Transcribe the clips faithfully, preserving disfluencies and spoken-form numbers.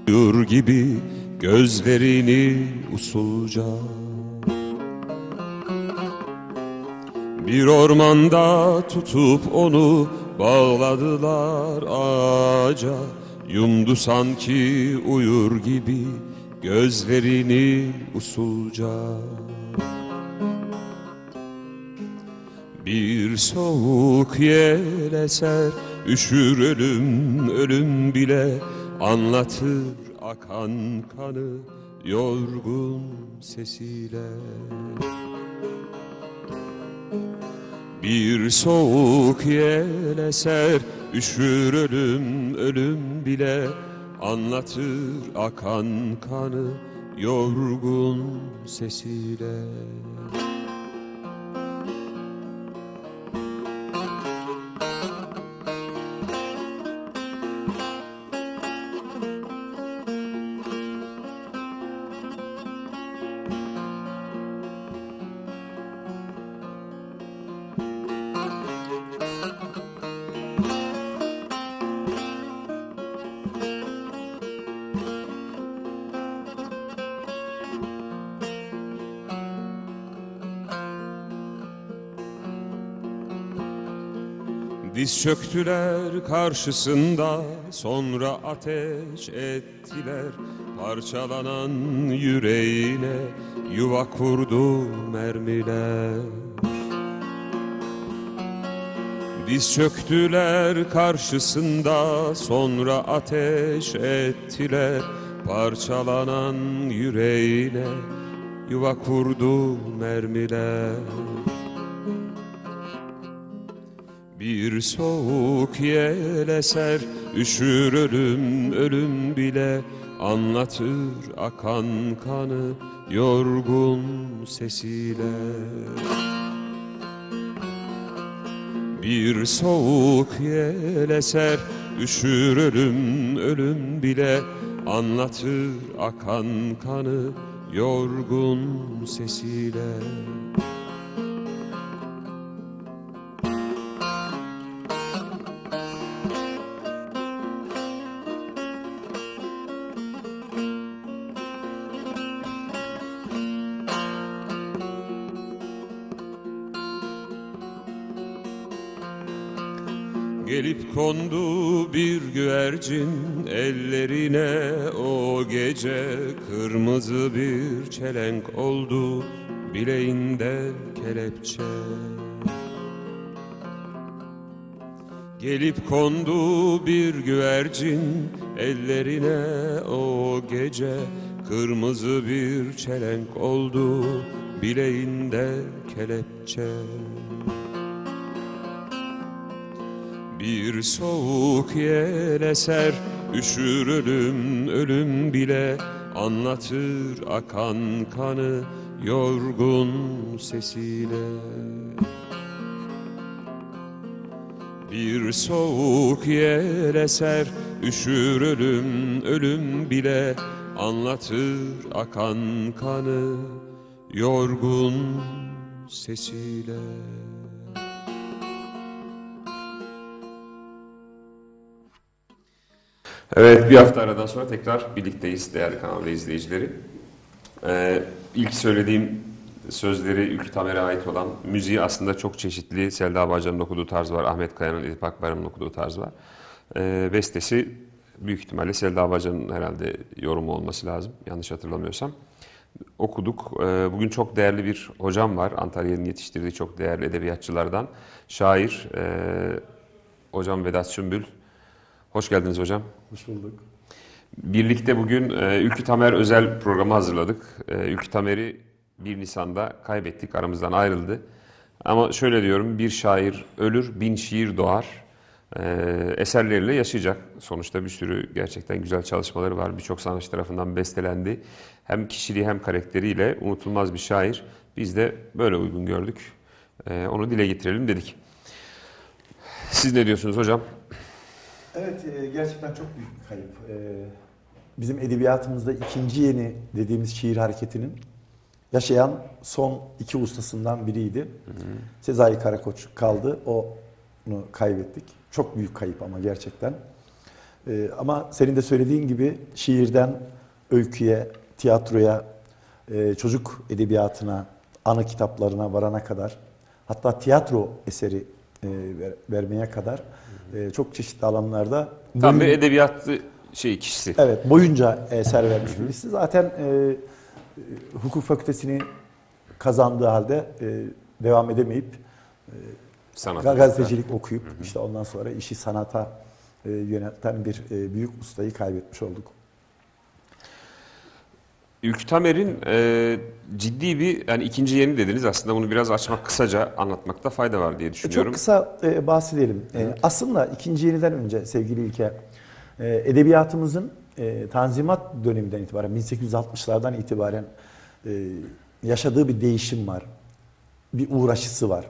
uyur gibi gözlerini usulca. Bir ormanda tutup onu bağladılar ağaca. Yumdu sanki uyur gibi gözlerini usulca. Bir soğuk yel eser, üşür ölüm, ölüm bile anlatır akan kanı yorgun sesiyle. Bir soğuk yel eser, üşür ölüm, ölüm bile anlatır akan kanı yorgun sesiyle. Diz çöktüler karşısında, sonra ateş ettiler. Parçalanan yüreğine yuva kurdu mermiler. Diz çöktüler karşısında, sonra ateş ettiler. Parçalanan yüreğine yuva kurdu mermiler. Bir soğuk yel eser, üşür ölüm, ölüm bile anlatır akan kanı yorgun sesiyle. Bir soğuk yel eser, üşür ölüm, ölüm bile anlatır akan kanı yorgun sesiyle. Gelip kondu bir güvercin ellerine o gece. Kırmızı bir çelenk oldu bileğinde kelepçe. Gelip kondu bir güvercin ellerine o gece. Kırmızı bir çelenk oldu bileğinde kelepçe. Bir soğuk yel eser, üşür ölüm, ölüm bile anlatır akan kanı yorgun sesiyle. Bir soğuk yel eser, üşür ölüm, ölüm bile anlatır akan kanı yorgun sesiyle. Evet, bir hafta aradan sonra tekrar birlikteyiz değerli kanal izleyicileri. Ee, ilk söylediğim sözleri Ülkü Tamer'e ait olan, müziği aslında çok çeşitli. Selda Bağcan'ın okuduğu tarz var, Ahmet Kaya'nın, Edip Akbayram'ın okuduğu tarz var. Ee, bestesi büyük ihtimalle Selda Bağcan'ın herhalde yorumu olması lazım, yanlış hatırlamıyorsam. Okuduk. Ee, bugün çok değerli bir hocam var, Antalya'nın yetiştirdiği çok değerli edebiyatçılardan. Şair, e, hocam Vedat Sümbül. Hoş geldiniz hocam. Hoş bulduk. Birlikte bugün e, Ülkü Tamer özel programı hazırladık. E, Ülkü Tamer'i bir Nisan'da kaybettik, aramızdan ayrıldı. Ama şöyle diyorum, bir şair ölür, bin şiir doğar. E, eserleriyle yaşayacak. Sonuçta bir sürü gerçekten güzel çalışmaları var. Birçok sanatçı tarafından bestelendi. Hem kişiliği hem karakteriyle unutulmaz bir şair. Biz de böyle uygun gördük. E, onu dile getirelim dedik. Siz ne diyorsunuz hocam? Evet, gerçekten çok büyük bir kayıp. Bizim edebiyatımızda ikinci yeni dediğimiz şiir hareketinin yaşayan son iki ustasından biriydi. Hı hı. Sezai Karakoç kaldı, onu kaybettik. Çok büyük kayıp ama gerçekten. Ee, ama senin de söylediğin gibi şiirden öyküye, tiyatroya, e, çocuk edebiyatına, anı kitaplarına varana kadar, hatta tiyatro eseri e, ver, vermeye kadar e, çok çeşitli alanlarda Tam bir boyun- edebiyatlı şey kişisi. evet, boyunca eser vermiş birisi. Zaten e, hukuk fakültesini kazandığı halde e, devam edemeyip Sanat. gazetecilik okuyup işte ondan sonra işi sanata e, yönelten bir e, büyük ustayı kaybetmiş olduk. Ülkü Tamer'in e, ciddi bir, yani ikinci yeni dediniz, aslında bunu biraz açmak, kısaca anlatmakta fayda var diye E, düşünüyorum. Çok kısa e, bahsedelim. E, aslında ikinci yeniden önce sevgili İlker, e, edebiyatımızın e, Tanzimat döneminden itibaren, bin sekiz yüz altmışlardan itibaren e, yaşadığı bir değişim var. Bir uğraşısı var.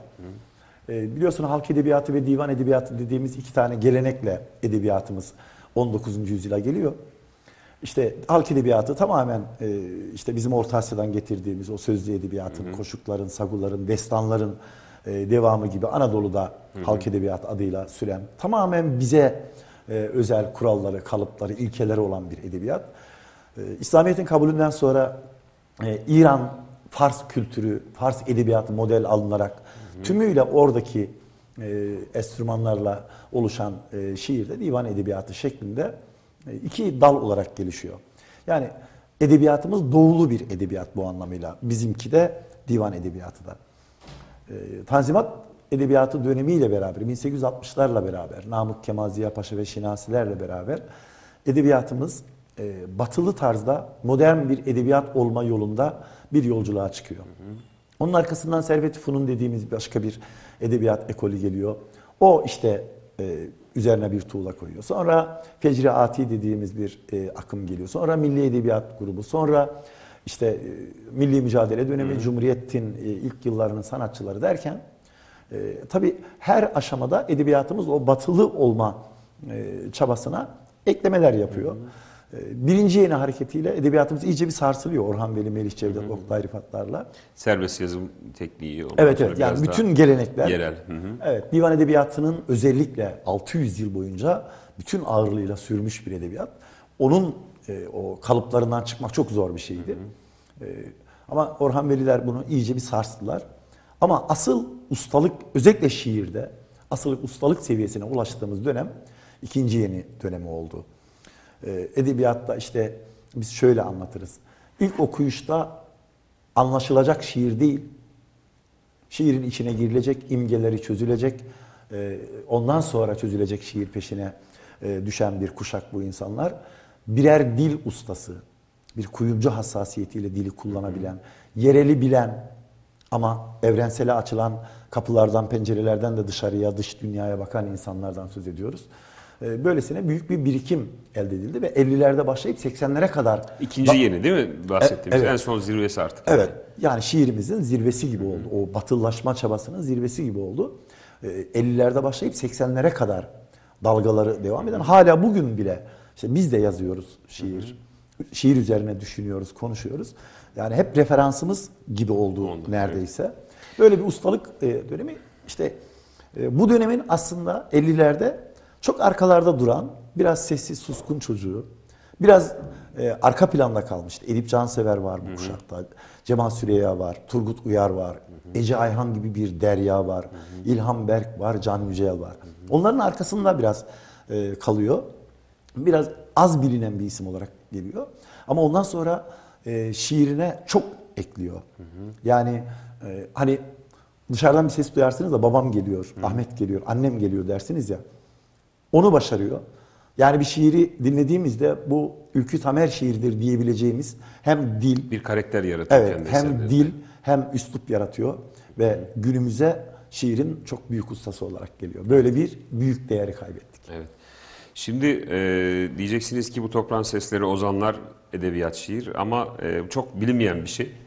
E, biliyorsun halk edebiyatı ve divan edebiyatı dediğimiz iki tane gelenekle edebiyatımız on dokuzuncu yüzyıla geliyor. İşte halk edebiyatı tamamen e, işte bizim Orta Asya'dan getirdiğimiz o sözlü edebiyatın, hı hı. koşukların, saguların, destanların e, devamı gibi Anadolu'da hı hı. halk edebiyatı adıyla süren, tamamen bize e, özel kuralları, kalıpları, ilkeleri olan bir edebiyat. E, İslamiyet'in kabulünden sonra e, İran, Fars kültürü, Fars edebiyatı model alınarak hı hı. tümüyle oradaki e, enstrümanlarla oluşan e, şiirde divan edebiyatı şeklinde İki dal olarak gelişiyor. Yani edebiyatımız doğulu bir edebiyat bu anlamıyla. Bizimki de divan edebiyatı da. E, Tanzimat edebiyatı dönemiyle beraber, bin sekiz yüz altmışlarla beraber, Namık Kemal Ziya Paşa ve Şinasilerle beraber edebiyatımız e, batılı tarzda modern bir edebiyat olma yolunda bir yolculuğa çıkıyor. Hı hı. Onun arkasından Servet-i Fünun dediğimiz başka bir edebiyat ekolü geliyor. O işte e, üzerine bir tuğla koyuyor. Sonra Fecri Ati dediğimiz bir e, akım geliyor. Sonra Milli Edebiyat grubu. Sonra işte e, Milli Mücadele dönemi, hmm. Cumhuriyet'in e, ilk yıllarının sanatçıları derken e, tabii her aşamada edebiyatımız o batılı olma e, çabasına eklemeler yapıyor. Hmm. E, birinci yeni hareketiyle edebiyatımız iyice bir sarsılıyor. Orhan Veli, Melih Cevdet, hmm. Oktay Rıfatlar'la. Serbest yazım tekniği. Evet evet, yani bütün gelenekler. Yerel. Hı hı. Evet, divan edebiyatının özellikle altı yüz yıl boyunca bütün ağırlığıyla sürmüş bir edebiyat. Onun e, o kalıplarından çıkmak çok zor bir şeydi. Hı hı. E, ama Orhan Veliler bunu iyice bir sarstılar. Ama asıl ustalık, özellikle şiirde asıl ustalık seviyesine ulaştığımız dönem ikinci yeni dönemi oldu. E, edebiyatta işte biz şöyle anlatırız. İlk okuyuşta anlaşılacak şiir değil, şiirin içine girilecek, imgeleri çözülecek, ondan sonra çözülecek şiir peşine düşen bir kuşak bu insanlar. Birer dil ustası, bir kuyumcu hassasiyetiyle dili kullanabilen, yereli bilen ama evrensele açılan kapılardan, pencerelerden de dışarıya, dış dünyaya bakan insanlardan söz ediyoruz. Böylesine büyük bir birikim elde edildi ve ellilerde başlayıp seksenlere kadar... İkinci ba- yeni değil mi bahsettiğimiz? Evet. En son zirvesi artık. Evet. Yani şiirimizin zirvesi gibi oldu. O batılılaşma çabasının zirvesi gibi oldu. ellilerde başlayıp seksenlere kadar dalgaları devam eden, hala bugün bile işte biz de yazıyoruz şiir. Şiir üzerine düşünüyoruz, konuşuyoruz. Yani hep referansımız gibi oldu Oldu, neredeyse. Evet. Böyle bir ustalık dönemi. İşte bu dönemin aslında ellilerde çok arkalarda duran, biraz sessiz, suskun çocuğu, biraz e, arka planda kalmıştı. Edip Cansever var bu hı hı. kuşakta, Cemal Süreyya var, Turgut Uyar var, hı hı. Ece Ayhan gibi bir Derya var, hı hı. İlhan Berk var, Can Yücel var. Hı hı. Onların arkasında biraz e, kalıyor. Biraz az bilinen bir isim olarak geliyor. Ama ondan sonra e, şiirine çok ekliyor. Hı hı. Yani e, hani dışarıdan bir ses duyarsınız da babam geliyor, hı hı. Ahmet geliyor, annem geliyor dersiniz ya. Onu başarıyor. Yani bir şiiri dinlediğimizde bu Ülkü Tamer şiiridir diyebileceğimiz hem dil... Bir karakter yaratıyor. Evet, hem dil hem üslup yaratıyor. Ve günümüze şiirin çok büyük ustası olarak geliyor. Böyle bir büyük değeri kaybettik. Evet. Şimdi e, diyeceksiniz ki bu toprağın sesleri, ozanlar, edebiyat, şiir ama e, çok bilinmeyen bir şey.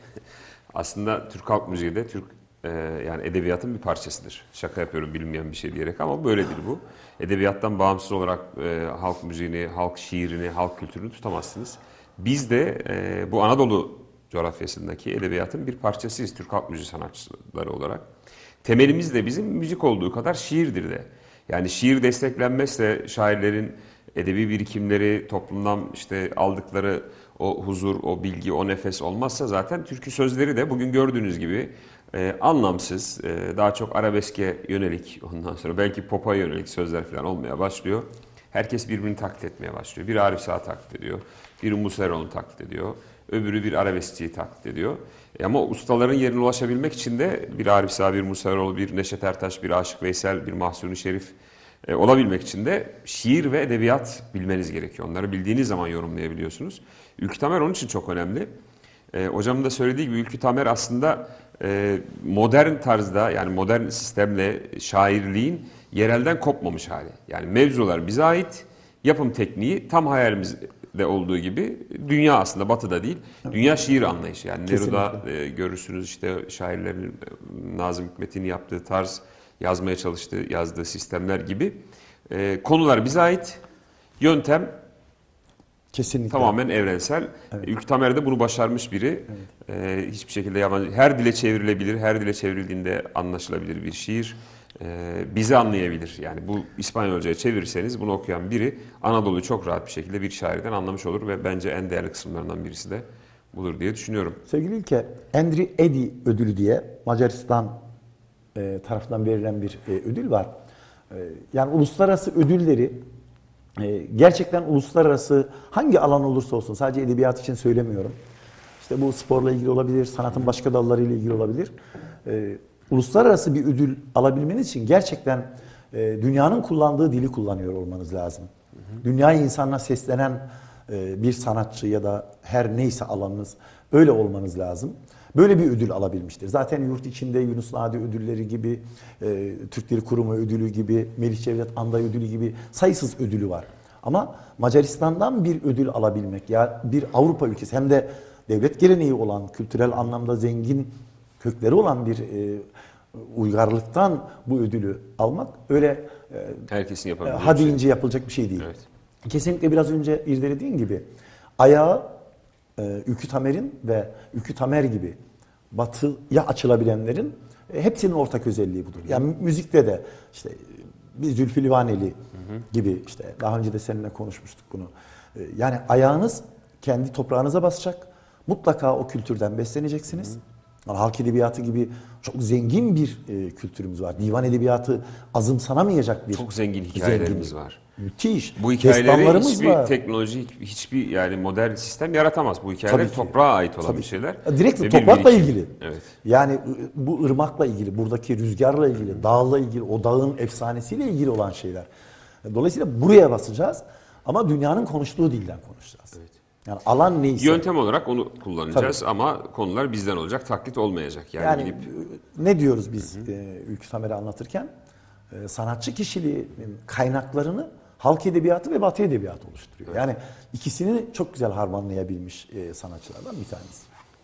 Aslında Türk halk müziği de Türk e, yani edebiyatın bir parçasıdır. Şaka yapıyorum bilinmeyen bir şey diyerek ama böyledir bu. Edebiyattan bağımsız olarak e, halk müziğini, halk şiirini, halk kültürünü tutamazsınız. Biz de e, bu Anadolu coğrafyasındaki edebiyatın bir parçasıyız Türk halk müziği sanatçıları olarak. Temelimiz de bizim müzik olduğu kadar şiirdir de. Yani şiir desteklenmezse şairlerin edebi birikimleri, toplumdan işte aldıkları o huzur, o bilgi, o nefes olmazsa zaten türkü sözleri de bugün gördüğünüz gibi e, anlamsız, e, daha çok arabeske yönelik, ondan sonra belki pop'a yönelik sözler falan olmaya başlıyor. Herkes birbirini taklit etmeye başlıyor. Biri Arif Sağ'ı taklit ediyor, biri Musa Eroğlu'nu taklit ediyor, öbürü bir arabeskçiyi taklit ediyor. E ama ustaların yerine ulaşabilmek için de bir Arif Sağ, bir Musa Eroğlu, bir Neşet Ertaş, bir Aşık Veysel, bir Mahsuni Şerif e, olabilmek için de şiir ve edebiyat bilmeniz gerekiyor. Onları bildiğiniz zaman yorumlayabiliyorsunuz. Ülkü Tamer onun için çok önemli. E, hocamın da söylediği gibi Ülkü Tamer aslında e, modern tarzda, yani modern sistemle şairliğin yerelden kopmamış hali. Yani mevzular bize ait, yapım tekniği tam hayalimizde olduğu gibi dünya aslında batıda değil. Dünya şiir anlayışı. Yani Neruda e, görürsünüz işte şairlerin e, Nazım Hikmet'in yaptığı tarz, yazmaya çalıştığı, yazdığı sistemler gibi. E, konular bize ait, yöntem Kesinlikle. tamamen evrensel. Evet. Ülkü Tamer de bunu başarmış biri. Evet. Ee, hiçbir şekilde yabancı, her dile çevrilebilir, her dile çevrildiğinde anlaşılabilir bir şiir. Ee, bizi anlayabilir. Yani bu İspanyolcaya çevirirseniz bunu okuyan biri Anadolu'yu çok rahat bir şekilde bir şairden anlamış olur ve bence en değerli kısımlarından birisi de budur diye düşünüyorum. Sevgili İlke, Endri Edi ödülü diye Macaristan e, tarafından verilen bir e, ödül var. E, yani uluslararası ödülleri e, gerçekten uluslararası hangi alan olursa olsun, sadece edebiyat için söylemiyorum. İşte bu sporla ilgili olabilir, sanatın başka dallarıyla ilgili olabilir. E, uluslararası bir ödül alabilmeniz için gerçekten e, dünyanın kullandığı dili kullanıyor olmanız lazım. Hı hı. Dünyayı insanla seslenen e, bir sanatçı ya da her neyse alanınız, öyle olmanız lazım. Böyle bir ödül alabilmiştir. Zaten yurt içinde Yunus Nadi ödülleri gibi, e, Türk Dili Kurumu ödülü gibi, Melih Cevdet Anday ödülü gibi sayısız ödülü var. Ama Macaristan'dan bir ödül alabilmek, ya bir Avrupa ülkesi, hem de devlet geleneği olan, kültürel anlamda zengin kökleri olan bir e, uygarlıktan bu ödülü almak öyle e, herkesin yapabileceği ha bir şey. deyince yapılacak bir şey değil. Evet. Kesinlikle biraz önce irdelediğin gibi ayağı e, Ülkü Tamer'in ve Ülkü Tamer gibi batıya açılabilenlerin e, hepsinin ortak özelliği budur. Yani müzikte de işte bir Zülfü Livaneli hı hı. gibi, işte daha önce de seninle konuşmuştuk bunu. E, yani ayağınız kendi toprağınıza basacak. Mutlaka o kültürden besleneceksiniz. Hı hı. Yani halk edebiyatı gibi çok zengin bir e, kültürümüz var. Divan edebiyatı azımsanamayacak bir çok zengin hikayelerimiz zengin. var. Müthiş. Bu hikayeleri hiçbir var. teknoloji, hiçbir yani modern sistem yaratamaz. Bu hikayeler Tabii ki. toprağa ait olan Tabii. bir şeyler. Direkt Ve toprakla bir ilgili. Evet. Yani bu ırmakla ilgili, buradaki rüzgarla ilgili, dağla ilgili, o dağın efsanesiyle ilgili olan şeyler. Dolayısıyla buraya basacağız ama dünyanın konuştuğu dilden konuşacağız. Evet. Yani alan neyse. Yöntem olarak onu kullanacağız. Tabii. Ama konular bizden olacak, taklit olmayacak. Yani, yani gidip... ne diyoruz biz e, Ülkü Tamer'i anlatırken? E, sanatçı kişiliğinin kaynaklarını halk edebiyatı ve batı edebiyatı oluşturuyor. Evet. Yani ikisini çok güzel harmanlayabilmiş e, sanatçılardan bir tanesi.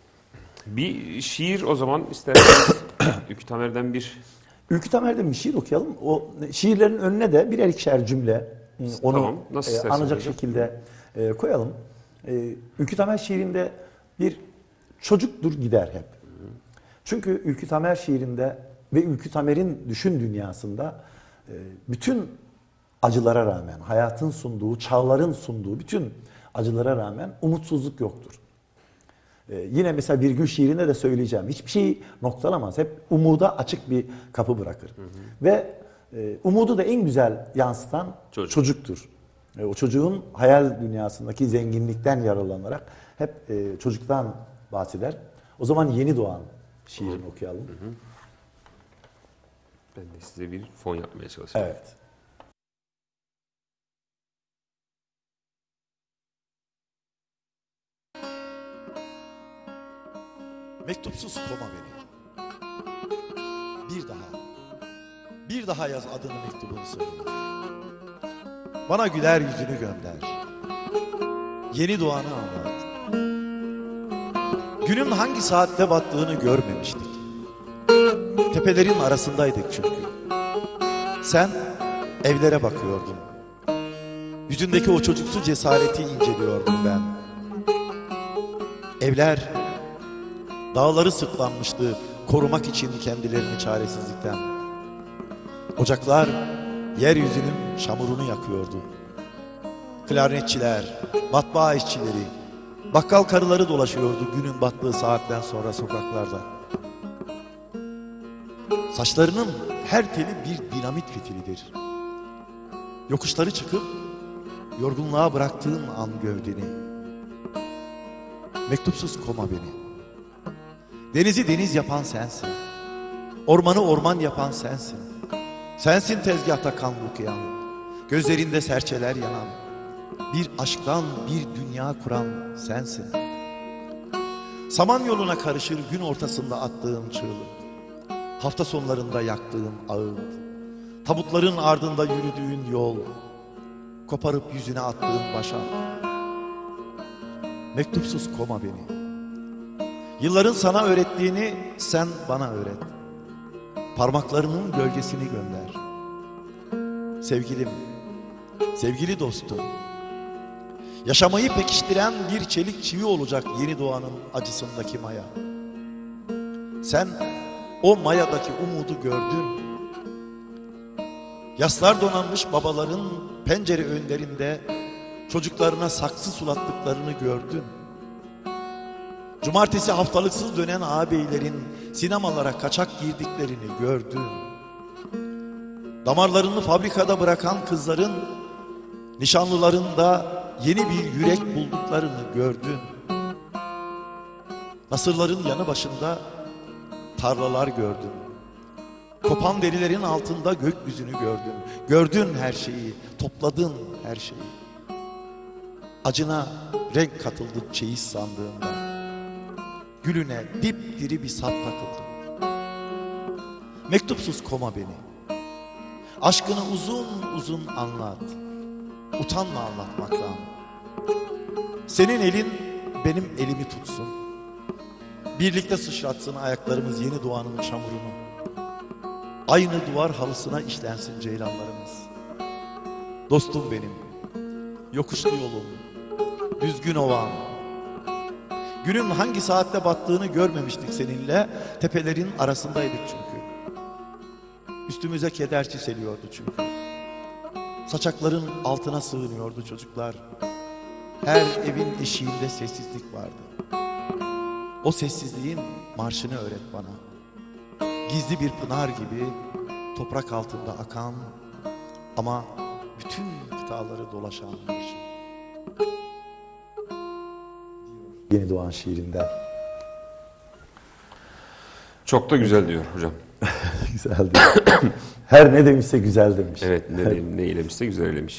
Bir şiir o zaman isterseniz Ülkü Tamer'den bir... Ülkü Tamer'den bir şiir okuyalım. O şiirlerin önüne de birer ikişer cümle onu tamam. Nasıl e, anacak hocam? şekilde e, koyalım. E, Ülkü Tamer şiirinde bir çocuktur gider hep. Çünkü Ülkü Tamer şiirinde ve Ülkü Tamer'in düşün dünyasında e, bütün acılara rağmen, hayatın sunduğu, çağların sunduğu bütün acılara rağmen umutsuzluk yoktur. Ee, yine mesela Virgül şiirinde de söyleyeceğim. Hiçbir şeyi noktalamaz. Hep umuda açık bir kapı bırakır. Hı hı. Ve e, umudu da en güzel yansıtan Çocuk. çocuktur. E, o çocuğun hayal dünyasındaki zenginlikten yararlanarak hep e, çocuktan bahseder. O zaman Yeni Doğan şiirini hı. okuyalım. Hı hı. Ben de size bir fon yapmaya çalışacağım. Evet. Mektupsuz koma beni. Bir daha. Bir daha yaz adını mektubun sonuna. Bana güler yüzünü gönder. Yeni doğanı anlat. Günün hangi saatte battığını görmemiştik. Tepelerin arasındaydık çünkü. Sen evlere bakıyordun. Yüzündeki o çocuksu cesareti inceliyordum ben. Evler dağları sırtlanmıştı korumak için kendilerini çaresizlikten. Ocaklar yeryüzünün çamurunu yakıyordu. Klarnetçiler, matbaa işçileri, bakkal karıları dolaşıyordu günün battığı saatten sonra sokaklarda. Saçlarının her teli bir dinamit fitilidir. Yokuşları çıkıp yorgunluğa bıraktığın an gövdeni. Mektupsuz koma beni. Denizi deniz yapan sensin. Ormanı orman yapan sensin. Sensin tezgahta kan buklayan, gözlerinde serçeler yanan, bir aşktan bir dünya kuran sensin. Samanyoluna karışır gün ortasında attığım çığlık, hafta sonlarında yaktığım ağıt, tabutların ardında yürüdüğün yol, koparıp yüzüne attığın başak. Mektupsuz koma beni. Yılların sana öğrettiğini sen bana öğret. Parmaklarının gölgesini gönder. Sevgilim, sevgili dostum, yaşamayı pekiştiren bir çelik çivi olacak yeni doğanın acısındaki maya. Sen o mayadaki umudu gördün. Yaslar donanmış babaların pencere önlerinde çocuklarına saksı sulattıklarını gördün. Cumartesi haftalıksız dönen ağabeylerin sinemalara kaçak girdiklerini gördün. Damarlarını fabrikada bırakan kızların nişanlılarında yeni bir yürek bulduklarını gördün. Nasırların yanı başında tarlalar gördün. Kopan derilerin altında gökyüzünü gördün. Gördün her şeyi, topladın her şeyi. Acına renk katıldı çeyiz sandığında. Gülüne dipdiri bir sap takıldı. Mektupsuz koma beni. Aşkını uzun uzun anlat. Utanma anlatmaktan. Senin elin benim elimi tutsun. Birlikte sıçratsın ayaklarımız yeni doğanın çamurunu. Aynı duvar halısına işlensin ceylanlarımız. Dostum benim, yokuşlu yolum, düzgün ovam. Günün hangi saatte battığını görmemiştik seninle, tepelerin arasındaydık çünkü. Üstümüze keder çiseliyordu çünkü. Saçakların altına sığınıyordu çocuklar. Her evin eşiğinde sessizlik vardı. O sessizliğin marşını öğret bana. Gizli bir pınar gibi toprak altında akan ama bütün kıtaları dolaşan marşı. Yeni doğan şiirinden. Çok da güzel diyor hocam. Güzel diyor. Her ne demişse güzel demiş. Evet, ne, ne eylemişse güzel eylemiş.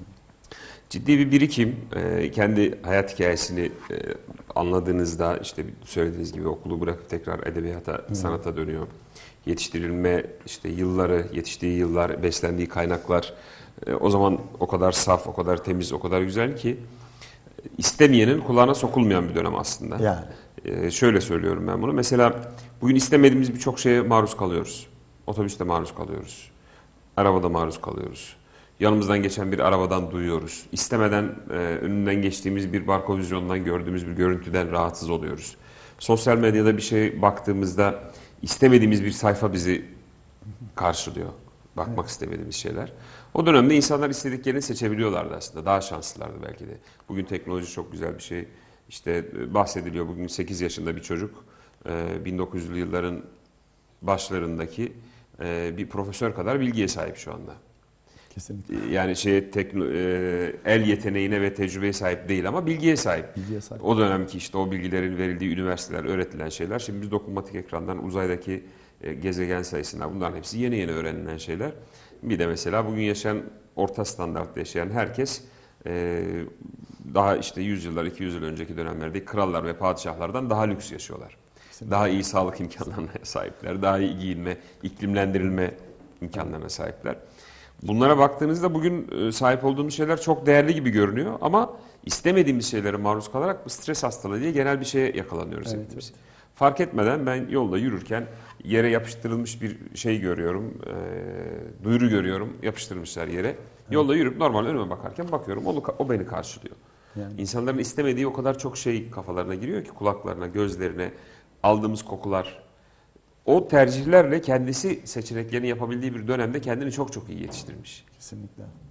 Ciddi bir birikim, e, kendi hayat hikayesini e, anladığınızda işte söylediğiniz gibi okulu bırakıp tekrar edebiyata, hmm. sanata dönüyor. Yetiştirilme işte yılları, yetiştiği yıllar, beslendiği kaynaklar e, o zaman o kadar saf, o kadar temiz, o kadar güzel ki istemeyenin kulağına sokulmayan bir dönem aslında. Yani. E, şöyle söylüyorum ben bunu. Mesela bugün istemediğimiz birçok şeye maruz kalıyoruz. Otobüste maruz kalıyoruz. Arabada maruz kalıyoruz. Yanımızdan geçen bir arabadan duyuyoruz. İstemeden e, önünden geçtiğimiz bir barkovizyondan gördüğümüz bir görüntüden rahatsız oluyoruz. Sosyal medyada bir şey baktığımızda istemediğimiz bir sayfa bizi karşılıyor. Bakmak evet. istemediğimiz şeyler. O dönemde insanlar istediklerini seçebiliyorlardı aslında. Daha şanslılardı belki de. Bugün teknoloji çok güzel bir şey. İşte bahsediliyor bugün sekiz yaşında bir çocuk e, bin dokuz yüzlü yılların başlarındaki e, bir profesör kadar bilgiye sahip şu anda. Kesinlikle. Yani şeye tekno, e, el yeteneğine ve tecrübeye sahip değil ama bilgiye sahip. Bilgiye sahip. O dönemki işte o bilgilerin verildiği üniversiteler, öğretilen şeyler. Şimdi biz dokunmatik ekrandan uzaydaki e, gezegen sayısına bunların hepsi yeni yeni öğrenilen şeyler. Bir de mesela bugün yaşayan, orta standartta yaşayan herkes e, daha işte yüz yıllar, iki yüz yıl önceki dönemlerde krallar ve padişahlardan daha lüks yaşıyorlar. Kesinlikle. Daha iyi sağlık imkanlarına sahipler, daha iyi giyinme, iklimlendirilme imkanlarına sahipler. Bunlara baktığınızda bugün sahip olduğumuz şeyler çok değerli gibi görünüyor ama istemediğimiz şeylere maruz kalarak bu stres hastalığı diye genel bir şeye yakalanıyoruz evet, hepimiz. evet. Fark etmeden ben yolda yürürken yere yapıştırılmış bir şey görüyorum, e, duyuru görüyorum, yapıştırmışlar yere. Evet. Yolda yürüp normal önüme bakarken bakıyorum, o, o beni karşılıyor. Yani. İnsanların istemediği o kadar çok şey kafalarına giriyor ki, kulaklarına, gözlerine, aldığımız kokular. O tercihlerle kendisi seçeneklerini yapabildiği bir dönemde kendini çok çok iyi yetiştirmiş. Kesinlikle.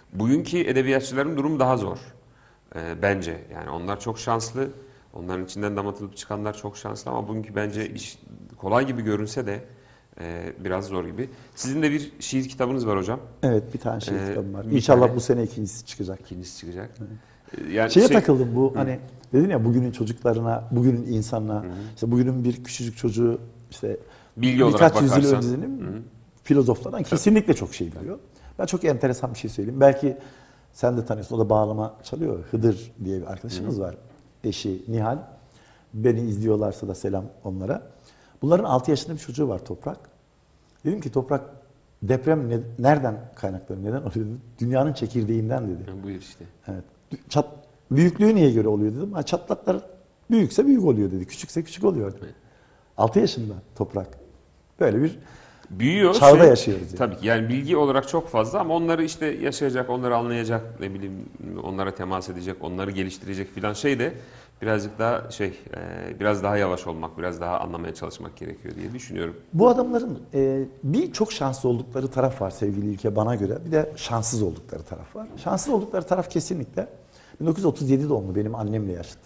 Bugünkü edebiyatçıların durumu daha zor e, bence. Yani onlar çok şanslı. Onların içinden damatılıp çıkanlar çok şanslı ama bugünkü bence iş kolay gibi görünse de e, biraz zor gibi. Sizin de bir şiir kitabınız var hocam. Evet, bir tane şiir Ee, kitabım var. bir İnşallah tane. bu sene ikincisi çıkacak. İkincisi çıkacak. E, Yani Şeye şey- takıldım bu hani dedin ya bugünün çocuklarına, bugünün insanına, işte bugünün bir küçücük çocuğu işte Bilgi olarak birkaç yüzyıl bakarsan. öncesinin filozoflardan kesinlikle çok şey biliyor. Ben çok enteresan bir şey söyleyeyim. Belki sen de tanıyorsun. O da bağlama çalıyor. Hıdır diye bir arkadaşımız var. Eşi Nihal. Beni izliyorlarsa da selam onlara. Bunların altı yaşında bir çocuğu var, Toprak. Dedim ki Toprak, deprem ne- nereden kaynaklanıyor? Neden oluyor dedim. Dünyanın çekirdeğinden dedi. Yani buyur işte. Evet. Çat, büyüklüğü niye göre oluyor dedim. Ha, çatlaklar büyükse büyük oluyor dedi. Küçükse küçük oluyor dedi. altı yaşında Toprak. Böyle bir Büyüyor. Çağda şey- yaşıyoruz yani. Tabii ki yani bilgi olarak çok fazla ama onları işte yaşayacak, onları anlayacak, ne bileyim onlara temas edecek, onları geliştirecek filan şey de birazcık daha şey, e, biraz daha yavaş olmak, biraz daha anlamaya çalışmak gerekiyor diye düşünüyorum. bu adamların e, bir çok şanslı oldukları taraf var sevgili İlke bana göre. Bir de şanssız oldukları taraf var. Şanssız oldukları taraf kesinlikle bin dokuz yüz otuz yedi doğumlu benim annemle yaşıt.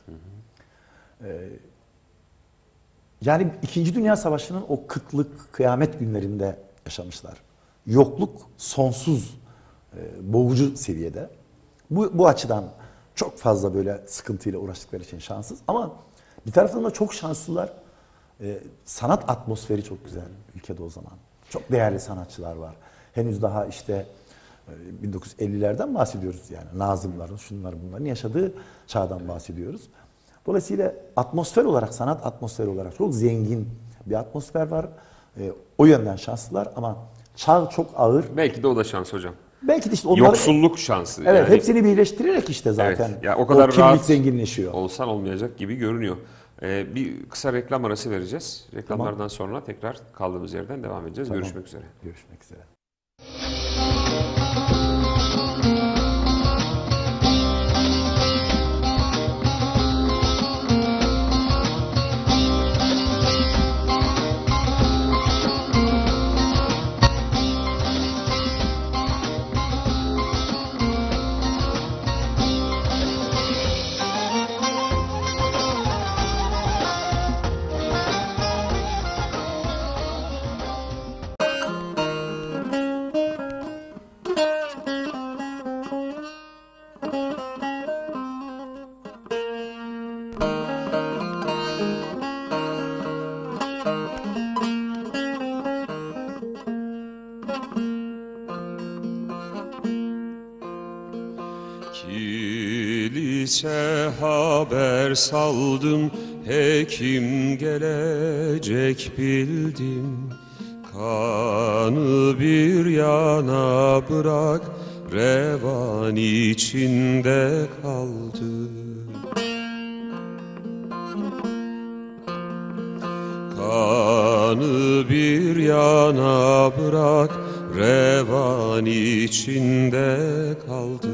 E, yani İkinci Dünya Savaşı'nın o kıtlık, kıyamet günlerinde yaşamışlar. Yokluk sonsuz, e, boğucu seviyede. Bu, bu açıdan çok fazla böyle sıkıntıyla uğraştıkları için şanssız. Ama bir taraftan da çok şanslılar. E, sanat atmosferi çok güzel ülkede o zaman. Çok değerli sanatçılar var. Henüz daha işte e, bin dokuz yüz ellilerden bahsediyoruz yani. Nazımların, şunlar bunların yaşadığı çağdan bahsediyoruz. Dolayısıyla atmosfer olarak, sanat atmosferi olarak çok zengin bir atmosfer var. E, o yönden şanslılar ama çağ çok ağır. Belki de o da şans hocam. Belki de işte onları, Yoksulluk şansı. evet, yani. hepsini birleştirerek işte zaten Evet, ya o kadar kimlik rahat zenginleşiyor. olsan olmayacak gibi görünüyor. Ee, bir kısa reklam arası vereceğiz. Reklamlardan sonra tekrar kaldığımız yerden devam edeceğiz. Tamam. Görüşmek üzere. Görüşmek üzere. Kilise haber saldım, hekim gelecek bildim. Kanı bir yana bırak, revan içinde kaldı. Kanı bir yana bırak, revan içinde kaldı.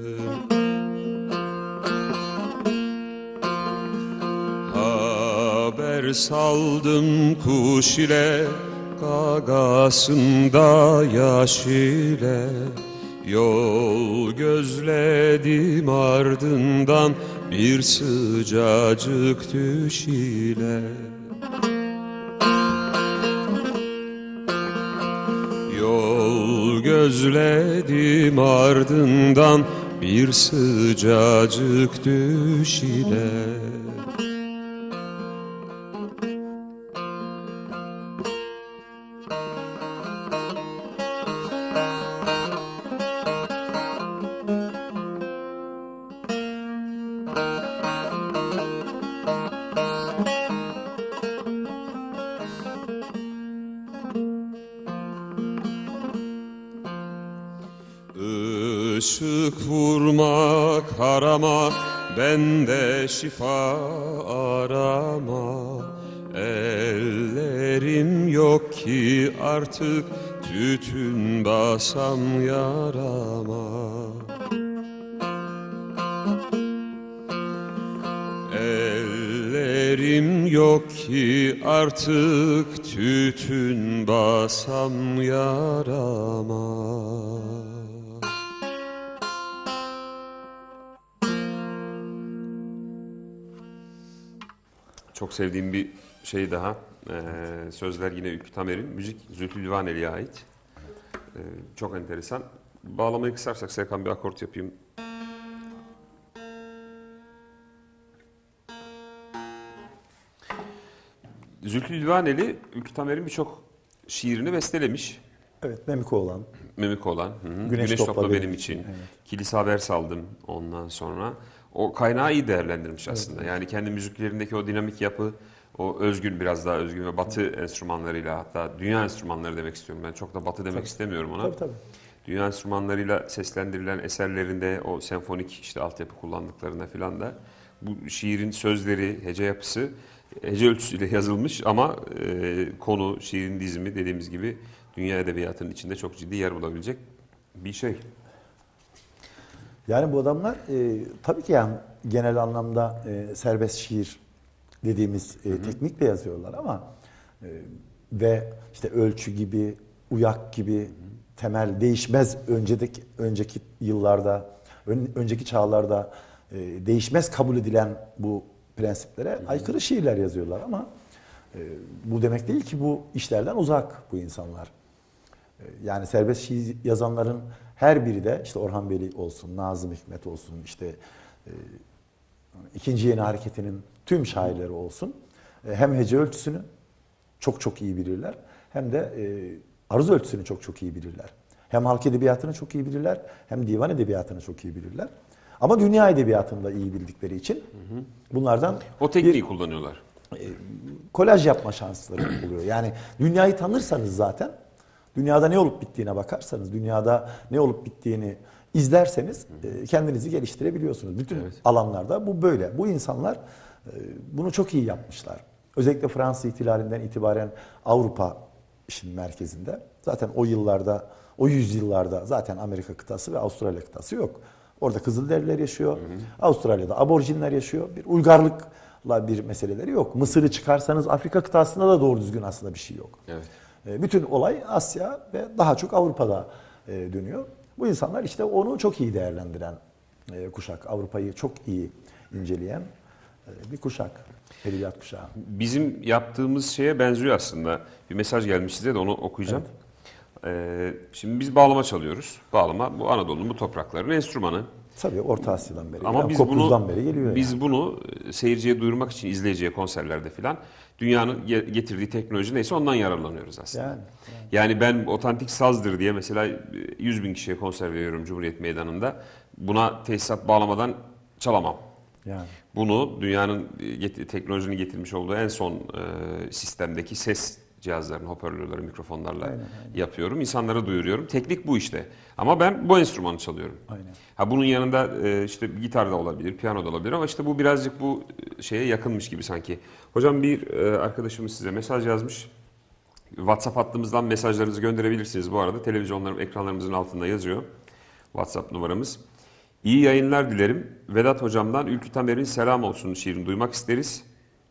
Haber saldım kuş ile, gagasında yaş ile. Yol gözledim ardından, bir sıcacık düş ile. Yol gözledim ardından, bir sıcacık düş ile. Işık vurmak harama, bende şifa arama. Ellerim yok ki artık, tütün basam yarama. Ellerim yok ki artık, tütün basam yarama. çok sevdiğim bir şey daha. Ee, sözler yine Ülkü Tamer'in, müzik Zülfü Livaneli'ye ait. Ee, çok enteresan. Bağlamayı kısarsak Serkan bir akort yapayım. Zülfü Livaneli, Ülkü Tamer'in birçok şiirini bestelemiş. Evet, Memiko olan. Memik olan. Hı hı. Güneş Güneş, topla topla, benim benim için. için. Evet. Kilise haber saldım ondan sonra. O kaynağı iyi değerlendirmiş aslında. Evet. Yani kendi müziklerindeki o dinamik yapı, o özgün, biraz daha özgün ve batı evet. enstrümanlarıyla, hatta dünya enstrümanları demek istiyorum. Ben çok da batı demek tabii. istemiyorum ona. Tabii tabii. Dünya enstrümanlarıyla seslendirilen eserlerinde o senfonik işte altyapı kullandıklarında filan da bu şiirin sözleri, hece yapısı hece ölçüsüyle yazılmış ama e, konu, şiirin dizimi dediğimiz gibi dünya edebiyatının içinde çok ciddi yer bulabilecek bir şey. Yani bu adamlar e, tabii ki yani genel anlamda e, serbest şiir dediğimiz e, teknikle yazıyorlar ama e, ve işte ölçü gibi, uyak gibi hı hı. temel değişmez önceki önceki yıllarda, ön, önceki çağlarda e, değişmez kabul edilen bu prensiplere hı hı. aykırı şiirler yazıyorlar ama e, bu demek değil ki bu işlerden uzak bu insanlar. E, yani serbest şiir yazanların her biri de işte Orhan Veli olsun, Nazım Hikmet olsun, işte e, ikinci Yeni Hareketi'nin tüm şairleri olsun. E, hem hece ölçüsünü çok çok iyi bilirler, hem de e, aruz ölçüsünü çok çok iyi bilirler. Hem halk edebiyatını çok iyi bilirler, hem divan edebiyatını çok iyi bilirler. Ama dünya edebiyatını da iyi bildikleri için hı hı. bunlardan o tekniği bir, kullanıyorlar. E, kolaj yapma şansları oluyor. Yani dünyayı tanırsanız zaten, dünyada ne olup bittiğine bakarsanız, dünyada ne olup bittiğini izlerseniz e, kendinizi geliştirebiliyorsunuz. Bütün evet. alanlarda bu böyle. Bu insanlar e, bunu çok iyi yapmışlar. Özellikle Fransız ihtilalinden itibaren Avrupa işin merkezinde. Zaten o yıllarda, o yüzyıllarda zaten Amerika kıtası ve Avustralya kıtası yok. Orada Kızılderililer yaşıyor. Hı hı. Avustralya'da aborjinler yaşıyor. Bir uygarlıkla bir meseleleri yok. Mısır'ı çıkarsanız Afrika kıtasında da doğru düzgün aslında bir şey yok. Evet. Bütün olay Asya ve daha çok Avrupa'da dönüyor. Bu insanlar işte onu çok iyi değerlendiren kuşak. Avrupa'yı çok iyi inceleyen bir kuşak. Edebiyat kuşağı. Bizim yaptığımız şeye benziyor aslında. Bir mesaj gelmiş size de onu okuyacağım. Evet. Ee, şimdi biz bağlama çalıyoruz. Bağlama bu Anadolu'nun bu toprakların enstrümanı. Tabii Orta Asya'dan beri. Ama yani biz bunu beri geliyor biz yani. bunu seyirciye duyurmak için, izleyiciye konserlerde filan dünyanın getirdiği teknoloji neyse ondan yararlanıyoruz aslında. Yani, yani. yani ben otantik sazdır diye mesela yüz bin kişiye konser veriyorum Cumhuriyet Meydanı'nda. Buna tesisat bağlamadan çalamam. Yani. Bunu dünyanın teknolojinin getirmiş olduğu en son e, sistemdeki ses cihazlarını, hoparlörleri, mikrofonlarla aynen, aynen. yapıyorum. İnsanlara duyuruyorum. Teknik bu işte. Ama ben bu enstrümanı çalıyorum. Aynen. Ha bunun yanında e, işte gitar da olabilir, piyano da olabilir ama işte bu birazcık bu şeye yakınmış gibi sanki. Hocam bir e, arkadaşımız size mesaj yazmış. WhatsApp hattımızdan mesajlarınızı gönderebilirsiniz bu arada. Televizyonlarım, ekranlarımızın altında yazıyor. WhatsApp numaramız. İyi yayınlar dilerim. Vedat hocamdan Ülkü Tamer'in Selam Olsun şiirini duymak isteriz.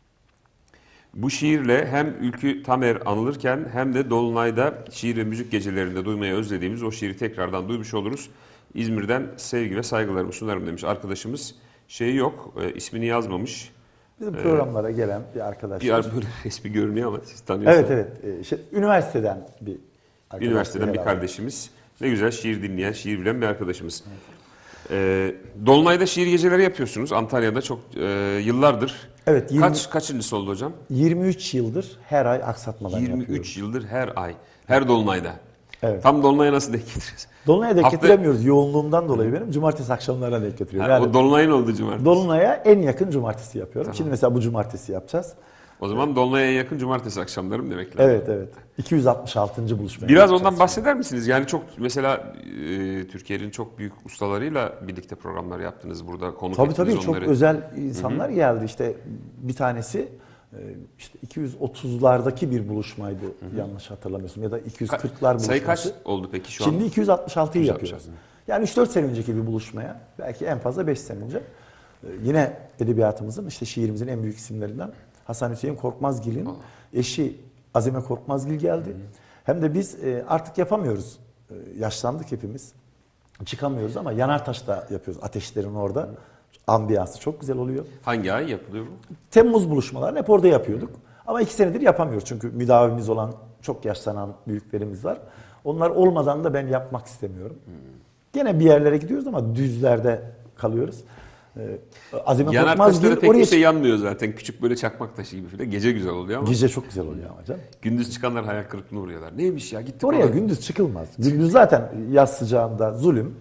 Bu şiirle hem Ülkü Tamer anılırken hem de Dolunay'da şiir ve müzik gecelerinde duymayı özlediğimiz o şiiri tekrardan duymuş oluruz. İzmir'den sevgi ve saygılarımı sunarım demiş arkadaşımız. Şey yok, e, ismini yazmamış. Bizim programlara ee, gelen bir arkadaş. Bir böyle resmi görünüyor ama siz tanıyorsunuz. Evet evet. E, şey, üniversiteden bir arkadaş. Üniversiteden bir kardeşimiz. Ne güzel şiir dinleyen, şiir bilen bir arkadaşımız. Evet. Ee, Dolunay'da şiir geceleri yapıyorsunuz. Antalya'da çok e, yıllardır. Evet. yirmi, Kaç kaçıncısı oldu hocam? yirmi üç yıldır her ay aksatmadan yirmi üç yapıyoruz. yıldır her ay. Her Dolunay'da. Evet. Tam Dolunay'a nasıl denk getiririz? Dolunay'a denk Hafta... getiremiyoruz. Yoğunluğumdan dolayı benim. Cumartesi akşamlarına denk getiriyorum. Yani, o Dolunay'ın olduğu cumartesi. Dolunay'a en yakın cumartesi yapıyorum. Tamam. Şimdi mesela bu cumartesi yapacağız. O zaman Dolunay'a yakın cumartesi akşamlarım demek lazım. Evet evet. iki yüz altmış altıncı buluşma. Biraz ondan bahseder şimdi. misiniz? Yani çok mesela e, Türkiye'nin çok büyük ustalarıyla birlikte programlar yaptınız burada. Konuk tabii tabii onları. Çok özel insanlar Hı-hı. geldi. İşte bir tanesi işte iki yüz otuzlardaki bir buluşmaydı Hı-hı. yanlış hatırlamıyorsun ya da iki yüz kırklar buluşması. Sayı kaç oldu peki şu an? Şimdi iki yüz altmış altıyı yapıyoruz. Yani üç dört sene önceki bir buluşmaya, belki en fazla beş sene önce yine edebiyatımızın işte şiirimizin en büyük isimlerinden Hasan Hüseyin Korkmazgil'in eşi Azime Korkmazgil geldi. Hı. Hem de biz artık yapamıyoruz. Yaşlandık hepimiz. Çıkamıyoruz ama Yanartaş'ta yapıyoruz. Ateşlerin orada. Hı. ambiyansı çok güzel oluyor. Hangi ay yapılıyor bu? Temmuz buluşmalarını hep orada yapıyorduk. Ama iki senedir yapamıyoruz çünkü müdavimimiz olan çok yaşlanan büyüklerimiz var. Onlar olmadan da ben yapmak istemiyorum. Gene bir yerlere gidiyoruz ama düzlerde kalıyoruz. Ee, Azime Yanar Korkmaz taşları Gül pek oraya bir şey yanmıyor zaten. Küçük böyle çakmak taşı gibi falan. Gece güzel oluyor ama Gece çok güzel oluyor ama canım. gündüz çıkanlar hayal kırıklığına uğruyorlar. Neymiş ya, gittik Oraya oraya. gündüz çıkılmaz. Gündüz zaten yaz sıcağında zulüm.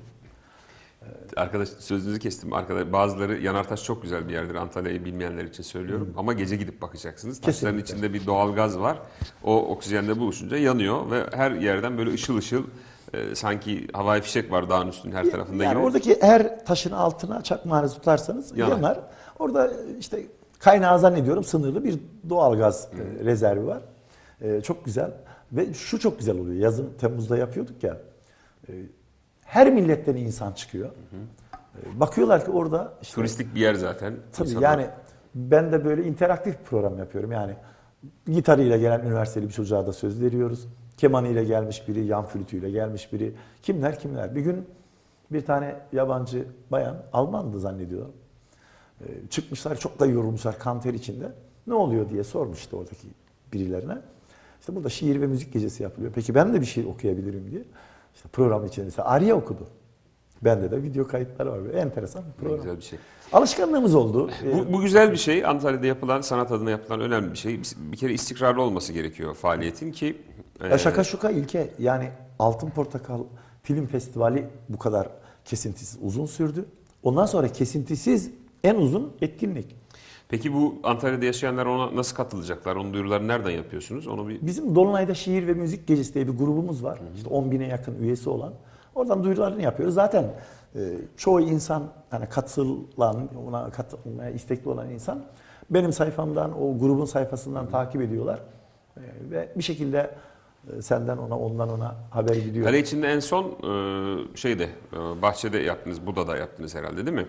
Arkadaş sözünüzü kestim. Arkadaş, bazıları Yanartaş çok güzel bir yerdir. Antalya'yı bilmeyenler için söylüyorum. Ama gece gidip bakacaksınız. Taşların Kesinlikle. içinde bir doğal gaz var. O oksijenle buluşunca yanıyor ve her yerden böyle ışıl ışıl e, sanki havai fişek var dağın üstünün her tarafında Yani gibi. oradaki her taşın altına çakmağını tutarsanız Yanar. yanar. Orada işte kaynağı zannediyorum sınırlı bir doğal gaz e, rezervi var. E, çok güzel. Ve şu çok güzel oluyor. Yazın Temmuz'da yapıyorduk ya. E, her milletten insan çıkıyor. E, bakıyorlar ki orada işte, Turistik bir yer zaten. tabii İnsanlar- yani ben de böyle interaktif bir program yapıyorum. Yani gitarıyla gelen üniversiteli bir çocuğa da söz veriyoruz. Kemanıyla gelmiş biri, yan flütüyle gelmiş biri. Kimler kimler. Bir gün bir tane yabancı bayan, Almandı zannediyorlar. Ee, çıkmışlar çok da yorulmuşlar kanter içinde. Ne oluyor diye sormuştu oradaki birilerine. İşte burada şiir ve müzik gecesi yapılıyor. Peki ben de bir şiir okuyabilirim diye. İşte program içerisinde Arya okudu. Bende de video kayıtları var. Böyle enteresan bir Ne program. güzel bir şey. Alışkanlığımız oldu. Ee, Bu, bu güzel bir şey. Antalya'da yapılan, sanat adına yapılan önemli bir şey. Bir kere istikrarlı olması gerekiyor faaliyetin ki... e, Ya şaka şuka ilke yani Altın Portakal Film Festivali bu kadar kesintisiz uzun sürdü. Ondan sonra kesintisiz en uzun etkinlik. Peki bu Antalya'da yaşayanlar ona nasıl katılacaklar? Onun duyurularını nereden yapıyorsunuz? Onu bir Bizim Dolunay'da Şiir ve Müzik Gecesi diye bir grubumuz var. İşte on bine yakın üyesi olan. Oradan duyurularını yapıyoruz. Zaten e, çoğu insan hani katılan, ona katılmaya istekli olan insan benim sayfamdan, o grubun sayfasından takip ediyorlar. E, ve bir şekilde e, senden ona, ondan ona haber gidiyor. Kale içinde en son e, şeyde, e, bahçede yaptınız, Buda'da yaptınız herhalde değil mi?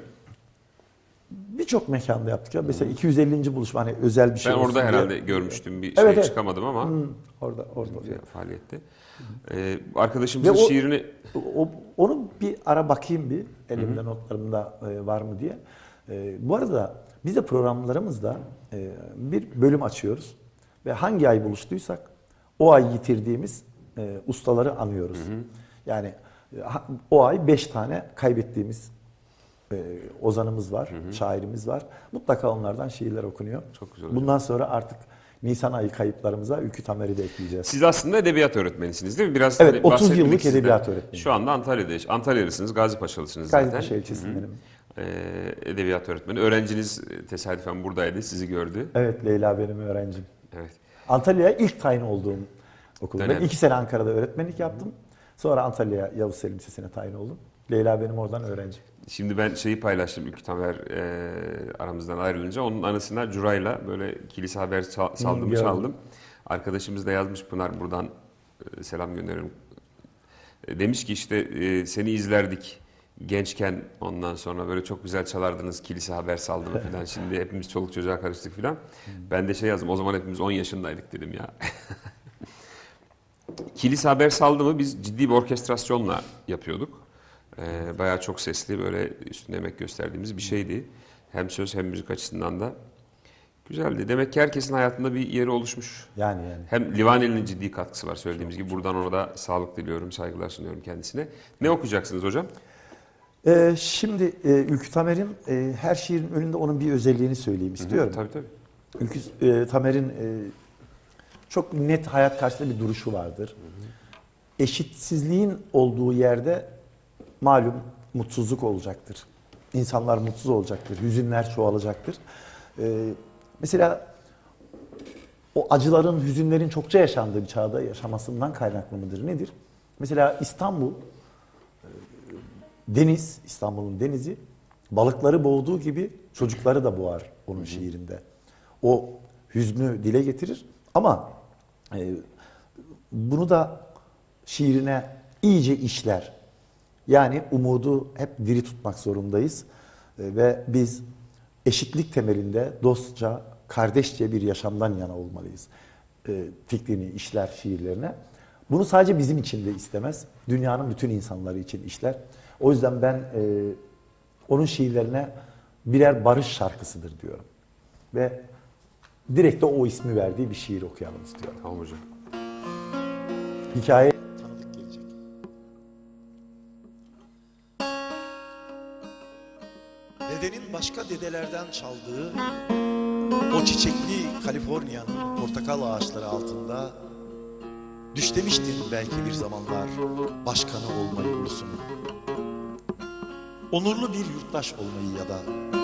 Birçok mekanda yaptık ya. Mesela iki yüz ellinci buluşma hani özel bir şey Ben olsun orada diye. herhalde görmüştüm, bir Evet, şeye evet. çıkamadım ama Hı, orada orada. güzel faaliyette. E, arkadaşımızın Ve o- şiirini... O, onu bir ara bakayım bir elimde notlarımda e, var mı diye. E, bu arada biz de programlarımızda e, bir bölüm açıyoruz ve hangi ay buluştuysak o ay yitirdiğimiz e, ustaları anıyoruz. Yani e, ha- o ay beş tane kaybettiğimiz e, ozanımız var, şairimiz var. Mutlaka onlardan şiirler okunuyor. Çok güzel hocam. Bundan sonra artık Nisan ayı kayıplarımıza Ülkü Tamer'i de ekleyeceğiz. Siz aslında edebiyat öğretmenisiniz değil mi? Biraz Evet, hani otuz bahsetmek yıllık sizden. edebiyat öğretmeniyim. Şu anda Antalya'da, yaş- Antalyalısınız, Gazipaşalısınız zaten. Gazipaşa ilçesindenim. E, edebiyat öğretmeni. Öğrenciniz e, tesadüfen buradaydı, sizi gördü. Evet, Leyla benim öğrencim. Evet. Antalya'ya ilk tayin olduğum okul. Dönem. Ben iki sene Ankara'da öğretmenlik yaptım. Sonra Antalya'ya Yavuz Selim Lisesi'ne tayin oldum. Leyla benim oradan öğrencim. Şimdi ben şeyi paylaştım Ülkü Tamer e, aramızdan ayrılınca. Onun anısına Cura'yla böyle kilise haber çal- saldımı gördüm. çaldım. Arkadaşımız da yazmış, Pınar, buradan e, selam gönderiyorum. E, demiş ki işte e, seni izlerdik gençken, ondan sonra böyle çok güzel çalardınız kilise haber saldımı falan. Şimdi hepimiz çoluk çocuğa karıştık falan. Ben de şey yazdım, o zaman hepimiz on yaşındaydık dedim ya. Kilise haber saldımı biz ciddi bir orkestrasyonla yapıyorduk. Ee, bayağı çok sesli, böyle üstüne emek gösterdiğimiz bir şeydi. Hem söz hem müzik açısından da güzeldi. Demek ki herkesin hayatında bir yeri oluşmuş. Yani yani. Hem Livaneli'nin ciddi katkısı var söylediğimiz gibi. Buradan ona da sağlık diliyorum, saygılar sunuyorum kendisine. Ne okuyacaksınız hocam? Ee, şimdi e, Ülkü Tamer'in e, her şiirin önünde onun bir özelliğini söyleyeyim istiyorum. Tabii tabii. Ülkü e, Tamer'in e, çok net hayat karşısında bir duruşu vardır. Eşitsizliğin olduğu yerde malum mutsuzluk olacaktır. İnsanlar mutsuz olacaktır, hüzünler çoğalacaktır. Ee, mesela o acıların, hüzünlerin çokça yaşandığı bir çağda yaşamasından kaynaklı mıdır, nedir? Mesela İstanbul, e, deniz, İstanbul'un denizi balıkları boğduğu gibi çocukları da boğar onun şiirinde. O hüznü dile getirir ama e, bunu da şiirine iyice işler. Yani umudu hep diri tutmak zorundayız. E, ve biz eşitlik temelinde dostça, kardeşçe bir yaşamdan yana olmalıyız. E, fikrini işler şiirlerine. Bunu sadece bizim için de istemez. Dünyanın bütün insanları için işler. O yüzden ben e, onun şiirlerine birer barış şarkısıdır diyorum. Ve direkt de o ismi verdiği bir şiir okuyalım istiyorum. Tamam hocam. Hikaye Tanıdık gelecek. Dedenin başka dedelerden çaldığı o çiçekli Kaliforniya'nın portakal ağaçları altında düş demiştin belki bir zamanlar başkanı olmayı ulusunun. Onurlu bir yurttaş olmayı ya da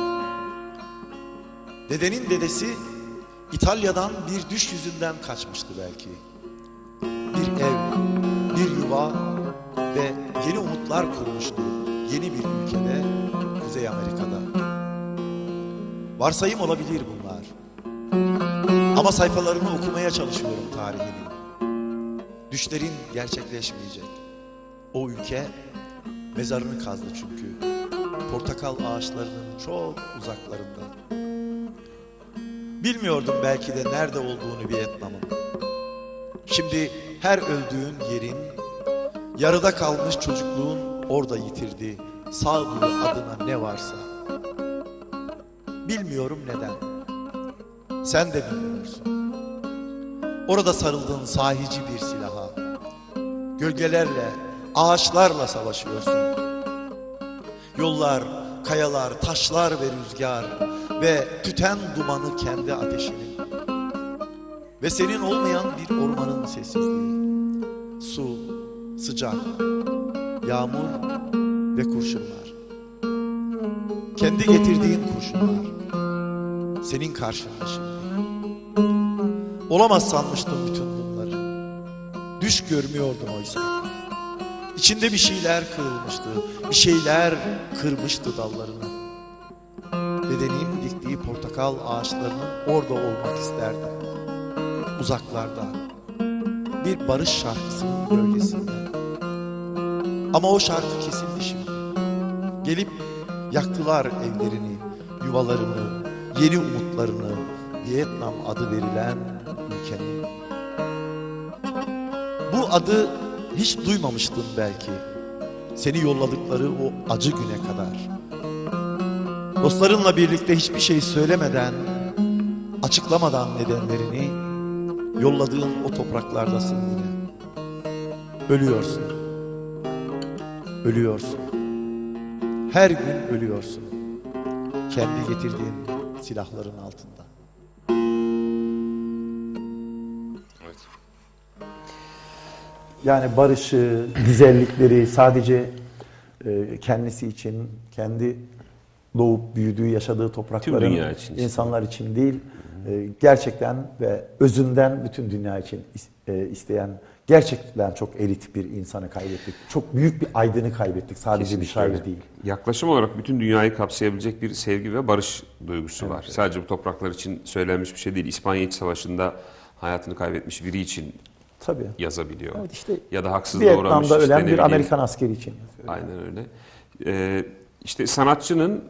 dedenin dedesi İtalya'dan bir düş yüzünden kaçmıştı belki. Bir ev, bir yuva ve yeni umutlar kurmuştu yeni bir ülkede, Kuzey Amerika'da. Varsayım olabilir bunlar. Ama sayfalarını okumaya çalışıyorum tarihinin. Düşlerin gerçekleşmeyecek. O ülke mezarını kazdı çünkü. Portakal ağaçlarının çok uzaklarında. Bilmiyordum belki de nerede olduğunu Vietnam'ın. Şimdi her öldüğün yerin, yarıda kalmış çocukluğun orada yitirdi sağduyu adına ne varsa. Bilmiyorum neden. Sen de bilmiyorsun. Orada sarıldığın sahici bir silaha, gölgelerle, ağaçlarla savaşıyorsun. Yollar, kayalar, taşlar ve rüzgar ve tüten dumanı kendi ateşinin. Ve senin olmayan bir ormanın sessizliği. Su, sıcak, yağmur ve kurşunlar. Kendi getirdiğin kurşunlar. Senin karşında şimdi. Olamaz sanmıştım bütün bunları. Düş görmüyordum oysa. İçinde bir şeyler kırılmıştı. Bir şeyler kırmıştı dallarını. Dedenin diktiği portakal ağaçlarının orada olmak isterdim. Uzaklarda. Bir barış şarkısının gölgesinde. Ama o şarkı kesildi şimdi. Gelip yaktılar evlerini, yuvalarını, yeni umutlarını, Vietnam adı verilen ülkenin. Bu adı hiç duymamıştın belki. Seni yolladıkları o acı güne kadar. Dostlarınla birlikte hiçbir şey söylemeden, açıklamadan nedenlerini, yolladığın o topraklardasın yine. Ölüyorsun. Ölüyorsun. Her gün ölüyorsun. Kendi getirdiğin silahların altında. Evet. Yani barışı, güzellikleri sadece e, kendisi için, kendi doğup büyüdüğü, yaşadığı toprakların, Tüm dünya için. insanlar için değil, e, gerçekten ve özünden bütün dünya için is- e, isteyen, gerçekten çok elit bir insanı kaybettik. Çok büyük bir aydını kaybettik, sadece bir şair öyle. değil. Yaklaşım olarak bütün dünyayı kapsayabilecek bir sevgi ve barış duygusu var. evet. Sadece bu topraklar için söylenmiş bir şey değil. İspanya İç Savaşı'nda hayatını kaybetmiş biri için Tabii. yazabiliyor. Evet, işte Ya da haksızlığa uğramış. Vietnam'da işte ölen ne bir bileyim. Amerikan askeri için yazıyor. Aynen öyle. Ee, işte sanatçının,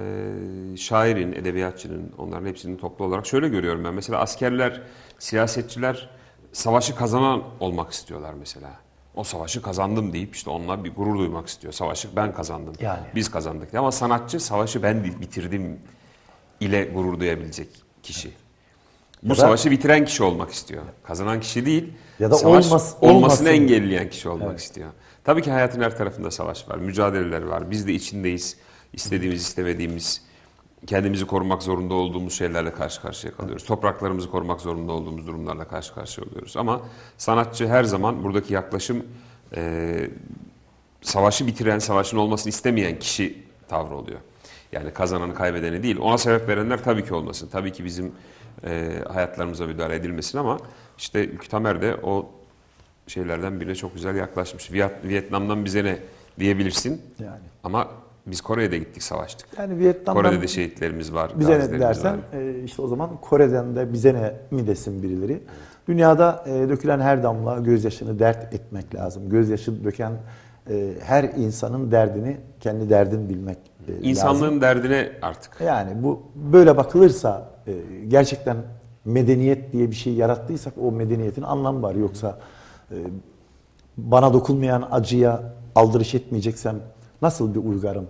e, şairin, edebiyatçının, onların hepsini toplu olarak şöyle görüyorum ben. Mesela askerler, siyasetçiler savaşı kazanan olmak istiyorlar mesela. O savaşı kazandım deyip işte onunla bir gurur duymak istiyor. Savaşı ben kazandım, Yani. biz kazandık. Ama sanatçı savaşı ben bitirdim ile gurur duyabilecek kişi. Bu Ya da- savaşı bitiren kişi olmak istiyor. Kazanan kişi değil, Ya da savaş olmaz- olmasını olmasın. engelleyen kişi olmak Evet. istiyor. Tabii ki hayatın her tarafında savaş var, mücadeleler var. Biz de içindeyiz. İstediğimiz, istemediğimiz, kendimizi korumak zorunda olduğumuz şeylerle karşı karşıya kalıyoruz. Topraklarımızı korumak zorunda olduğumuz durumlarla karşı karşıya oluyoruz. Ama sanatçı her zaman buradaki yaklaşım e, savaşı bitiren, savaşın olmasını istemeyen kişi tavrı oluyor. Yani kazananı kaybedeni değil. Ona sebep verenler tabii ki olmasın. Tabii ki bizim e, hayatlarımıza müdahale edilmesin ama işte Ülkü Tamer de o şeylerden birine çok güzel yaklaşmış. Viyet, Vietnam'dan bize ne diyebilirsin Yani. ama biz Kore'ye de gittik, savaştık. Yani Vietnam'dan Kore'de de şehitlerimiz var. bize ne gazilerimiz dersen var. e, işte o zaman Kore'den de bize ne mi desin birileri. Dünyada e, dökülen her damla gözyaşını dert etmek lazım. Gözyaşı döken e, her insanın derdini, kendi derdini bilmek e, İnsanlığın lazım. derdine artık. Yani bu böyle bakılırsa e, gerçekten medeniyet diye bir şey yarattıysak o medeniyetin anlamı var. Yoksa e, bana dokunmayan acıya aldırış etmeyeceksem nasıl bir uygarım?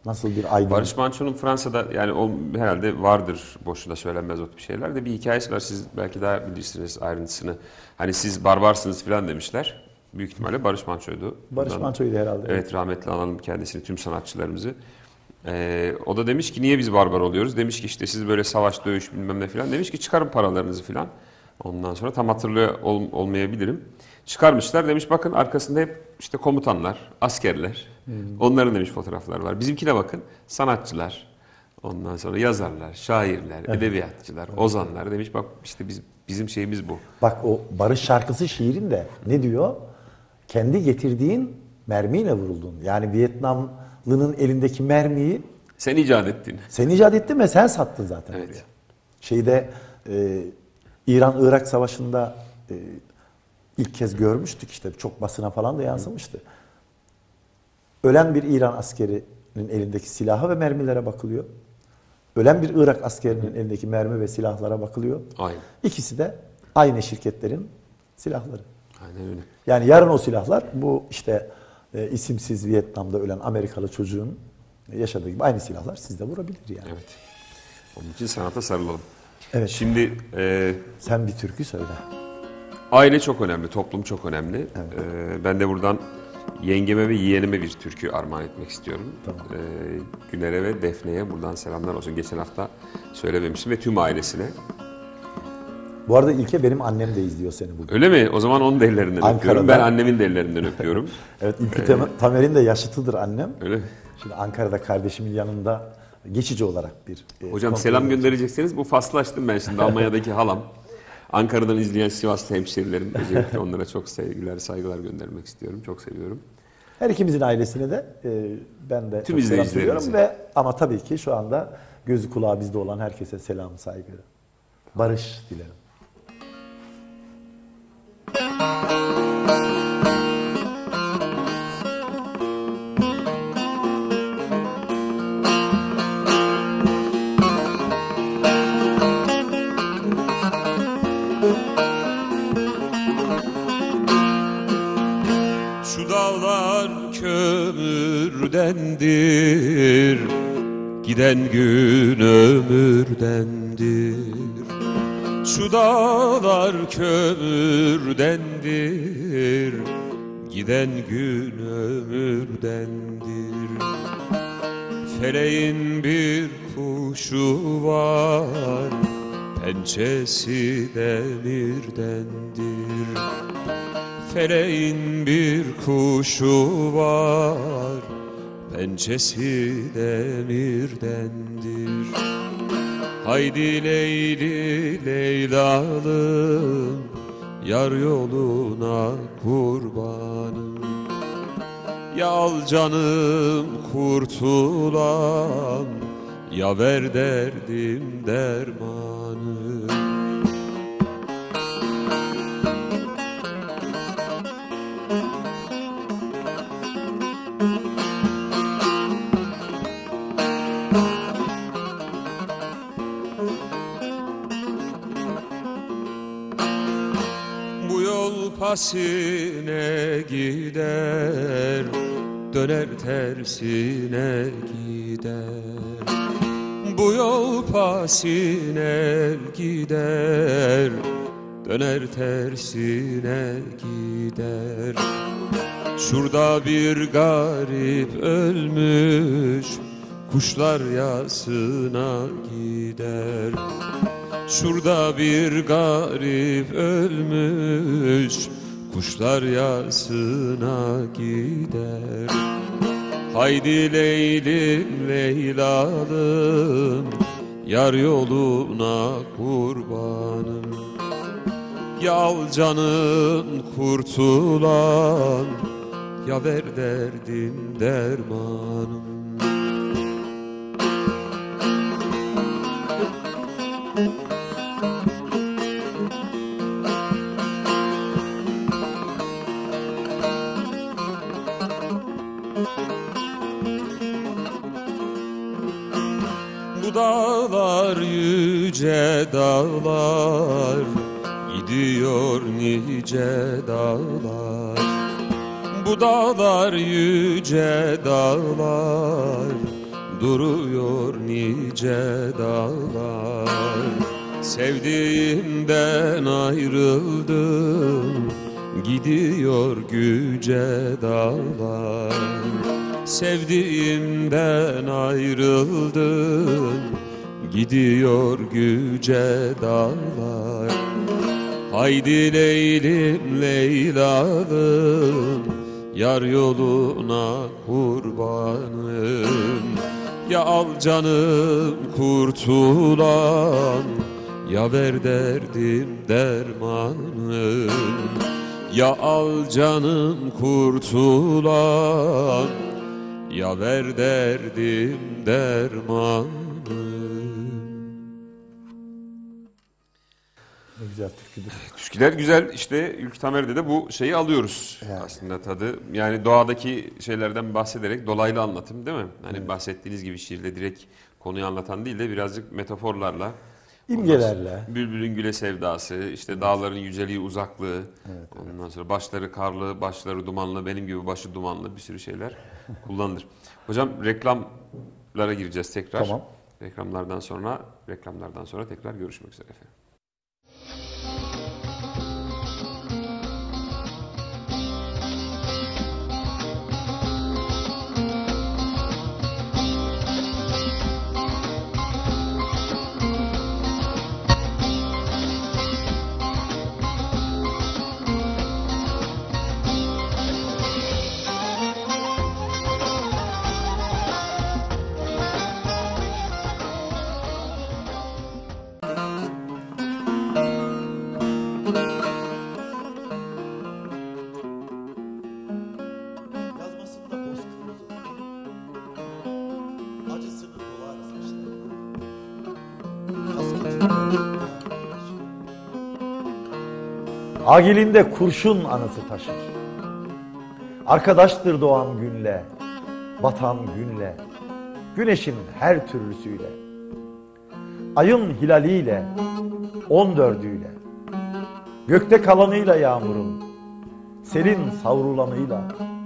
Nasıl bir aydın? Barış Manço'nun Fransa'da yani o herhalde vardır, boşuna söylenmez o tip şeyler de bir hikayesi var. Siz belki daha bilirsiniz ayrıntısını. Hani siz barbarsınız falan demişler. Büyük ihtimalle Barış Manço'ydu. Barış Buradan, Manço'ydu herhalde. evet, rahmetli analım kendisini, tüm sanatçılarımızı. Ee, o da demiş ki niye biz barbar oluyoruz? Demiş ki işte siz böyle savaş, dövüş bilmem ne falan. Demiş ki çıkarın paralarınızı falan. Ondan sonra tam hatırlıyor ol, olmayabilirim. Çıkarmışlar, demiş bakın arkasında hep işte komutanlar, askerler. Hmm. Onların demiş fotoğraflar var. Bizimkine bakın, sanatçılar. Ondan sonra yazarlar, şairler, evet. edebiyatçılar, evet. ozanlar. Demiş bak işte biz, bizim şeyimiz bu. Bak o Barış şarkısı şiirinde ne diyor? Kendi getirdiğin mermiyle vuruldun. Yani Vietnamlı'nın elindeki mermiyi sen icat ettin. Sen icat ettin ve sen sattın zaten. Evet. Şeyde e, İran-Irak Savaşı'nda e, ilk kez görmüştük işte, çok basına falan da yansımıştı. Ölen bir İran askerinin elindeki silaha ve mermilere bakılıyor. Ölen bir Irak askerinin elindeki mermi ve silahlara bakılıyor. Aynen. İkisi de aynı şirketlerin silahları. Aynen öyle. Yani yarın o silahlar bu işte e, isimsiz Vietnam'da ölen Amerikalı çocuğun yaşadığı gibi aynı silahlar sizde vurabilir yani. Evet. Onun için sanata sarılalım. Evet. Şimdi e, sen bir türkü söyle. Aile çok önemli, toplum çok önemli. Evet. Ee, ben de buradan yengeme ve yeğenime bir türkü armağan etmek istiyorum. Tamam. Ee, Güner'e ve Defne'ye buradan selamlar olsun. Geçen hafta söylememiştim ve tüm ailesine. Bu arada İlke benim annem de izliyor seni bugün. Öyle mi? O zaman onun da ellerinden Ankara'da. öpüyorum. Ben annemin de ellerinden öpüyorum. Evet, İlke ee, Tamer'in de yaşıtıdır annem. Öyle mi? Şimdi Ankara'da kardeşimin yanında geçici olarak bir... Hocam selam gönderecekseniz bu faslı açtım ben şimdi. Almanya'daki halam. Ankara'dan izleyen Sivaslı hemşerilerim, özellikle onlara çok sevgiler, saygılar göndermek istiyorum. Çok seviyorum. Her ikimizin ailesine de e, ben de tüm çok selam söylüyorum ve ama tabii ki şu anda gözü kulağı bizde olan herkese selam, saygı, barış dilerim. Şu dağlar kömürdendir, giden gün ömürdendir. Şu dağlar kömürdendir, giden gün ömürdendir. Feleğin bir kuşu var, pençesi demirdendir. Feleğin bir kuşu var, pençesi demirdendir. Haydi Leyli Leylalım, yar yoluna kurbanım. Ya al canım kurtulam, ya ver derdim dermanı. Bu yol pasine gider, döner tersine gider. Bu yol pasine gider, döner tersine gider. Şurada bir garip ölmüş, kuşlar yasına gider. Şurada bir garip ölmüş, kuşlar yasına gider. Haydi Leylim Leylalım, yar yoluna kurbanım. Ya al canım kurtulan, ya ver derdim dermanım. Bu dağlar yüce dağlar, gidiyor nice dağlar. Bu dağlar yüce dağlar, duruyor nice dağlar. Sevdiğimden ayrıldım, gidiyor güce dağlar. Sevdiğimden ayrıldım, gidiyor güce dağlar. Haydi Leylim Leylalım, yar yoluna kurbanım. Ya al canım kurtulan, ya ver derdim dermanım. Ya al canım kurtulan, ya ver derdim dermanım. Ne güzel türküdür. Türküler güzel. İşte Ülkü Tamer'de de bu şeyi alıyoruz Evet. aslında tadı. Yani doğadaki şeylerden bahsederek dolaylı anlatım değil mi? Hani bahsettiğiniz gibi şiirle direkt konuyu anlatan değil de birazcık metaforlarla. İmgelerle. Bülbülün güle sevdası, işte dağların yüceliği, uzaklığı. Ondan sonra başları karlı, başları dumanlı, benim gibi başı dumanlı bir sürü şeyler kullanılır. Hocam reklamlara gireceğiz tekrar. Tamam. Reklamlardan sonra reklamlardan sonra tekrar görüşmek üzere efendim. Yazmasında bozkırmızı acısını dolar saçlarına. Agilinde kurşun anısı taşır. Arkadaştır doğan günle, batan günle, güneşin her türlüsüyle, ayın hilaliyle, on dördüyle, gökte kalanıyla yağmurun, selin savrulanıyla,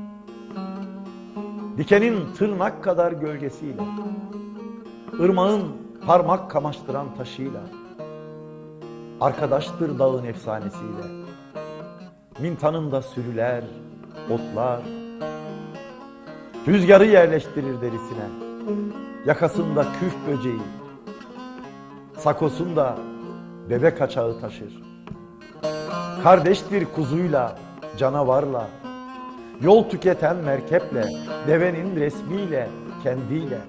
dikenin tırnak kadar gölgesiyle, ırmağın parmak kamaştıran taşıyla, arkadaştır dağın efsanesiyle, mintanın da sürüler, otlar, rüzgarı yerleştirir derisine, yakasında küf böceği, sakosunda bebek kaçağı taşır. Kardeştir kuzuyla, canavarla, yol tüketen merkeple, devenin resmiyle, kendiyle,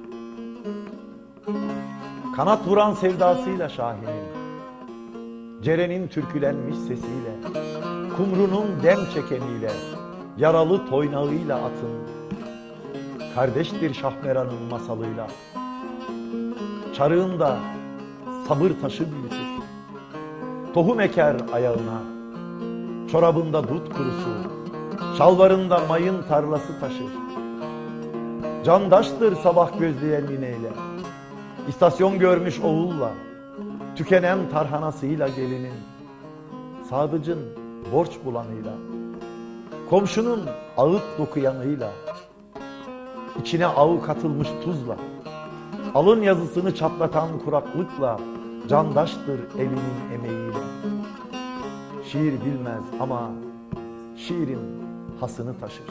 kanat vuran sevdasıyla Şahin'in, Ceren'in türkülenmiş sesiyle, kumrunun dem çekeniyle, yaralı toynağıyla atın, kardeştir Şahmeran'ın masalıyla, çarığında sabır taşı büyütür, tohum eker ayağına, çorabında dut kurusu, şalvarında mayın tarlası taşır. Candaştır sabah gözleyen nineyle, istasyon görmüş oğulla, tükenen tarhanasıyla gelinin, sadıcın borç bulanıyla, komşunun ağıt dokuyanıyla, içine ağı katılmış tuzla, alın yazısını çatlatan kuraklıkla, candaştır elinin emeğiyle. Şiir bilmez ama şiirin hasını taşır.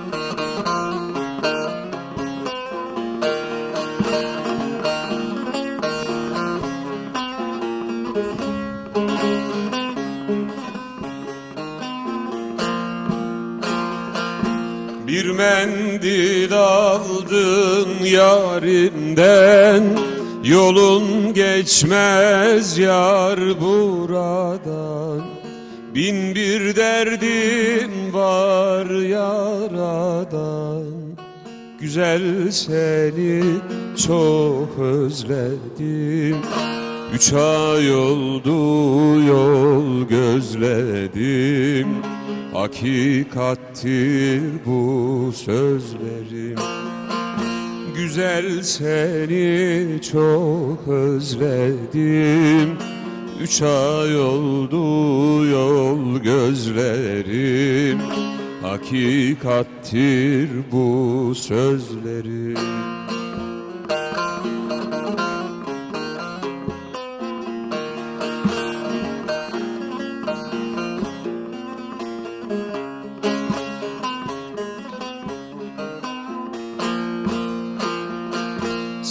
Bir mendil aldın yarimden, yolun geçmez yar buradan. Bin bir derdim var yaradan, güzel seni çok özledim. Üç ay oldu yol gözledim, hakikattir bu sözlerim. Güzel seni çok özledim, üç ay oldu yol gözlerim, hakikattir bu sözlerim.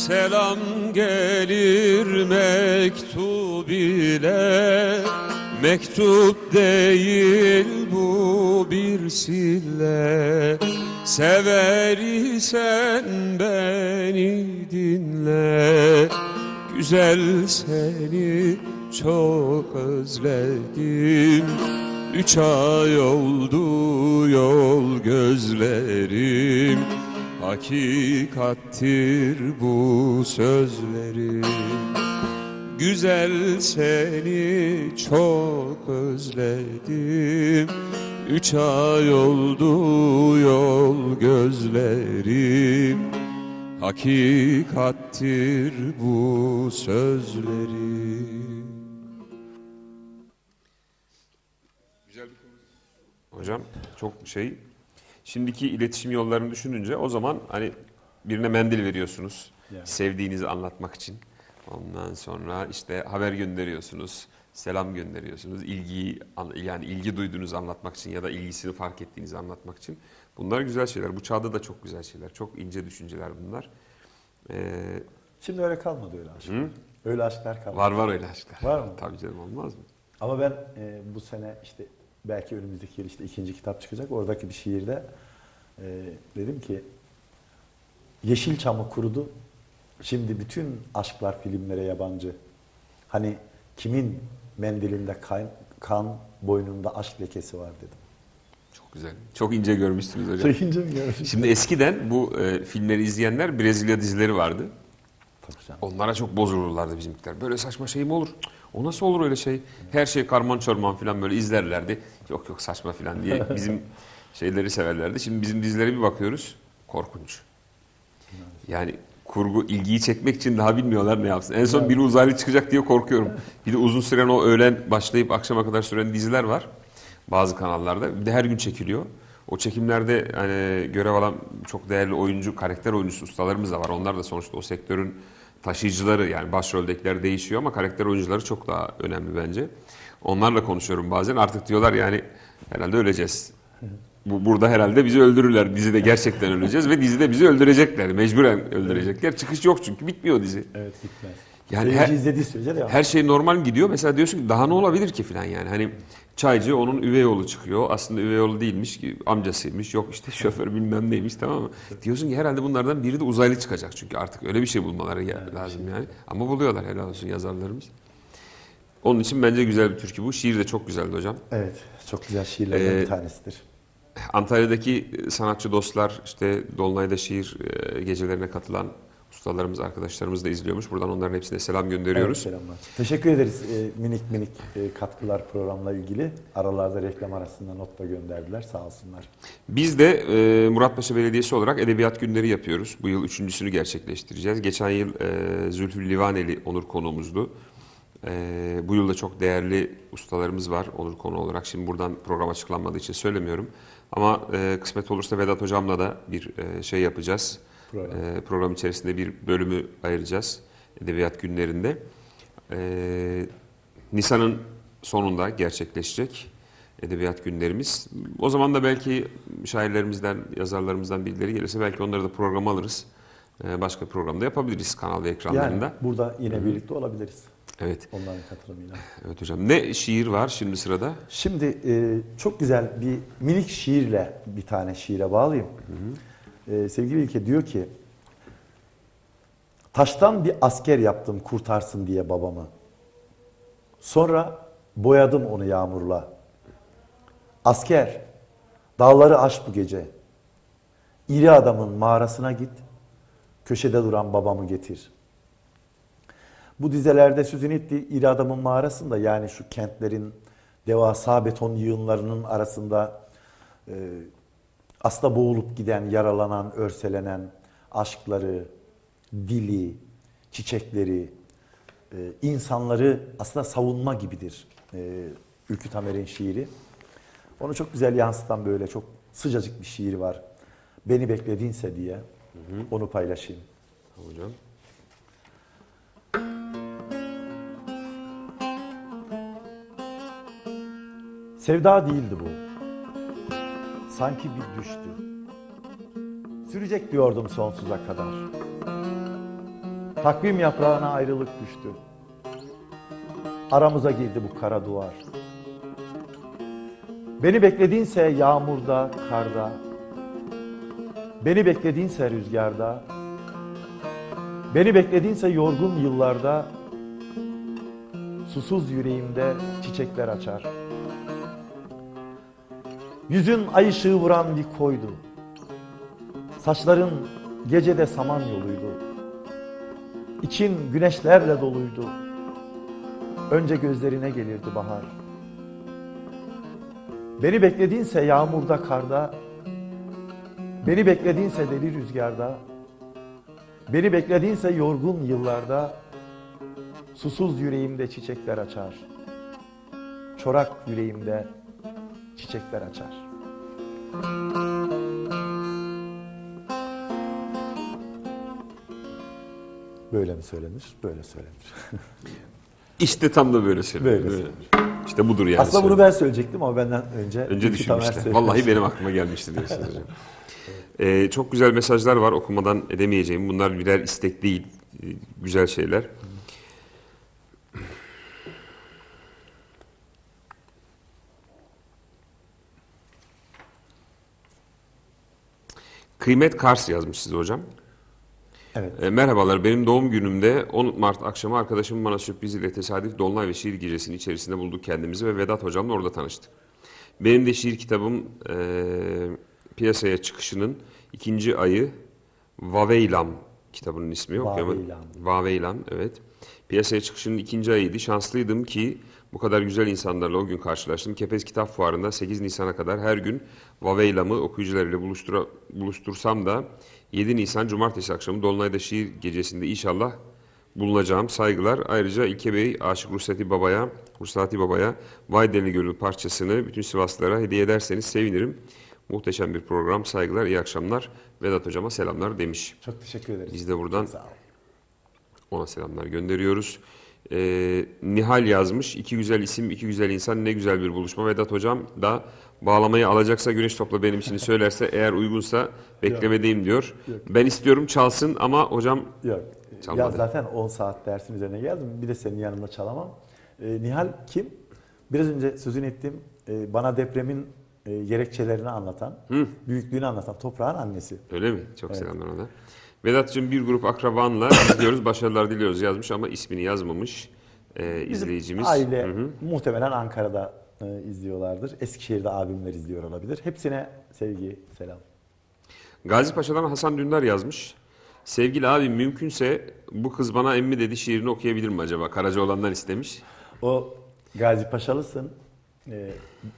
selam gelir mektup ile. Mektup değil bu bir sille. Sever isen beni dinle. Güzel seni çok özledim. Üç ay oldu yol gözlerim. Hakikattir bu sözlerim. Güzel seni çok özledim. Üç ay oldu yol gözlerim. Hakikattir bu sözlerim. Güzel bir konu. Hocam çok şey. Şimdiki iletişim yollarını düşününce o zaman hani birine mendil veriyorsunuz. Yani. Sevdiğinizi anlatmak için. Ondan sonra işte haber gönderiyorsunuz, selam gönderiyorsunuz, ilgiyi yani ilgi duyduğunuzu anlatmak için ya da ilgisini fark ettiğinizi anlatmak için. Bunlar güzel şeyler. Bu çağda da çok güzel şeyler. Çok ince düşünceler bunlar. Ee, Şimdi öyle kalmadı öyle aşklar. Hı? Öyle aşklar kalmadı. var var öyle aşklar. Var mı? Tabii canım, olmaz mı? Ama ben e, bu sene işte belki önümüzdeki yıl işte ikinci kitap çıkacak. Oradaki bir şiirde e, dedim ki Yeşilçam'ı kurudu. Şimdi bütün aşklar filmlere yabancı. Hani kimin mendilinde kan, kan boynunda aşk lekesi var dedim. Çok güzel. Çok ince görmüşsünüz hocam. Çekince mi gördün? Şimdi eskiden bu e, filmleri izleyenler Brezilya dizileri vardı. Tabii canım. Onlara çok bozulurlardı bizimkiler. Böyle saçma şey mi olur? Cık, o nasıl olur öyle şey? Her şey karman çorman falan böyle izlerlerdi. Yok yok saçma falan diye bizim şeyleri severlerdi. Şimdi bizim dizilere bir bakıyoruz. Korkunç. Yani kurgu ilgiyi çekmek için daha bilmiyorlar ne yapsın. En son biri uzaylı çıkacak diye korkuyorum. Bir de uzun süren o öğlen başlayıp akşama kadar süren diziler var. Bazı kanallarda. Bir de her gün çekiliyor. O çekimlerde hani görev alan çok değerli oyuncu, karakter oyuncusu ustalarımız da var. Onlar da sonuçta o sektörün taşıyıcıları, yani başroldekiler değişiyor ama karakter oyuncuları çok daha önemli bence. Onlarla konuşuyorum bazen. Artık diyorlar yani herhalde öleceğiz. Bu, burada herhalde bizi öldürürler. Dizide gerçekten öleceğiz ve dizide bizi öldürecekler. Mecburen öldürecekler. Çıkış yok çünkü bitmiyor dizi. Evet gitmez. Yani Seyirci her, izlediği sürece de her şey normal gidiyor. Mesela diyorsun ki daha ne olabilir ki falan yani. Hani çaycı onun üvey oğlu çıkıyor. Aslında üvey oğlu değilmiş ki amcasıymış. Yok işte şoför bilmem neymiş, tamam mı? Diyorsun ki herhalde bunlardan biri de uzaylı çıkacak. Çünkü artık öyle bir şey bulmaları Evet, lazım yani. Ama buluyorlar, helal olsun yazarlarımız. Onun için bence güzel bir türkü bu. Şiir de çok güzeldi hocam. Evet, çok güzel şiirlerden Ee, bir tanesidir. Antalya'daki sanatçı dostlar, işte Dolunay'da şiir e, gecelerine katılan ustalarımız, arkadaşlarımız da izliyormuş. Buradan onların hepsine selam gönderiyoruz. Evet, selamlar. Teşekkür ederiz e, minik minik e, katkılar programla ilgili. Aralarda reklam arasında not da gönderdiler, sağ olsunlar. Biz de e, Muratpaşa Belediyesi olarak edebiyat günleri yapıyoruz. Bu yıl üçüncüsünü gerçekleştireceğiz. Geçen yıl e, Zülfü Livaneli onur konuğumuzdu. E, bu yıl da çok değerli ustalarımız var onur konu olarak. Şimdi buradan program açıklanmadığı için söylemiyorum. Ama e, kısmet olursa Vedat Hocam'la da bir e, şey yapacağız. Program. E, program içerisinde bir bölümü ayıracağız edebiyat günlerinde. E, Nisan'ın sonunda gerçekleşecek edebiyat günlerimiz. O zaman da belki şairlerimizden, yazarlarımızdan birileri gelirse belki onları da programa alırız. E, başka programda yapabiliriz kanal ve ekranlarında. Yani burada yine birlikte olabiliriz. Evet. Onların katılımıyla. Evet hocam. Ne şiir var şimdi sırada? Şimdi e, çok güzel bir minik şiirle bir tane şiire bağlayayım. E, sevgili İlke diyor ki, taştan bir asker yaptım kurtarsın diye babamı. Sonra boyadım onu yağmurla. Asker, dağları aş bu gece. İri adamın mağarasına git, köşede duran babamı getir. Bu dizelerde sözünü ettiği İri Adam'ın mağarasında, yani şu kentlerin devasa beton yığınlarının arasında e, aslında boğulup giden, yaralanan, örselenen aşkları, dili, çiçekleri, e, insanları aslında savunma gibidir e, Ülkü Tamer'in şiiri. Onu çok güzel yansıtan böyle çok sıcacık bir şiir var. Beni bekledinse diye, hı hı, onu paylaşayım. Hocam. Sevda değildi bu. Sanki bir düştü. Sürecek diyordum sonsuza kadar. Takvim yaprağına ayrılık düştü. Aramıza girdi bu kara duvar. Beni beklediğinse yağmurda, karda, beni beklediğinse rüzgarda, beni beklediğinse yorgun yıllarda, susuz yüreğimde çiçekler açar. Yüzün ay ışığı vuran bir koydu. Saçların gecede saman yoluydu. İçin güneşlerle doluydu. Önce gözlerine gelirdi bahar. Beni beklediğinse yağmurda, karda, beni beklediğinse deli rüzgarda, beni beklediğinse yorgun yıllarda, susuz yüreğimde çiçekler açar. Çorak yüreğimde çiçekler açar. Böyle mi söylenir? Böyle söylenir. İşte tam da böyle söylüyor. Böyle Böyle. İşte budur yani. Aslında bunu söylüyor. ben söyleyecektim ama benden önce... Önce Ülkü Tamer düşünmüşler. söyledi. Vallahi benim aklıma gelmişti diyorsunuz hocam. Ee, çok güzel mesajlar var okumadan edemeyeceğim. Bunlar birer istek değil. Ee, güzel şeyler. Kıymet Kars yazmış size hocam. Evet. E, merhabalar, benim doğum günümde on Mart akşamı arkadaşım bana sürpriziyle tesadüf Dolunay ve Şiir Gecesi'nin içerisinde bulduk kendimizi ve Vedat hocamla orada tanıştık. Benim de şiir kitabım e, piyasaya çıkışının ikinci ayı Vaveylam kitabının ismi yok. Vaveylam. Vaveylam, evet. Piyasaya çıkışının ikinci ayıydı. Şanslıydım ki bu kadar güzel insanlarla o gün karşılaştım. Kepez Kitap Fuarı'nda sekiz Nisan'a kadar her gün Vaveylam'ı okuyucularıyla buluştura, buluştursam da yedi Nisan Cumartesi akşamı Dolunay'da Şiir Gecesi'nde inşallah bulunacağım. Saygılar. Ayrıca İlke Bey, Aşık Ruhsati Baba'ya, Ruhsati Baba'ya Vay Deli Gölü parçasını bütün Sivaslılara hediye ederseniz sevinirim. Muhteşem bir program. Saygılar, iyi akşamlar. Vedat Hocama selamlar demiş. Çok teşekkür ederiz. Biz de buradan Çok sağ olun. ona selamlar gönderiyoruz. Ee, Nihal yazmış. İki güzel isim, iki güzel insan, ne güzel bir buluşma. Vedat Hocam da bağlamayı alacaksa Güneş Topla benim için söylerse, eğer uygunsa beklemedeyim diyor. Yok. Ben istiyorum çalsın ama hocam Yok. çalmadı. Ya zaten on saat dersin üzerine geldim. Bir de senin yanında çalamam. Ee, Nihal kim? Biraz önce sözünü ettiğim e, bana depremin e, gerekçelerini anlatan, Hı. büyüklüğünü anlatan toprağın annesi. Öyle mi? Çok Evet. selamlar ona. Vedat'cığım, bir grup akrabanla izliyoruz, başarılar diliyoruz yazmış ama ismini yazmamış ee, izleyicimiz. Aile Hı hı. muhtemelen Ankara'da e, izliyorlardır. Eskişehir'de abimler izliyor olabilir. Hepsine sevgi, selam. Gazi Paşa'dan Hasan Dündar yazmış. Sevgili abim, mümkünse bu kız bana emmi dedi şiirini okuyabilir mi acaba? Karacaoğlan'dan istemiş. O Gazi Paşalısın. Ee,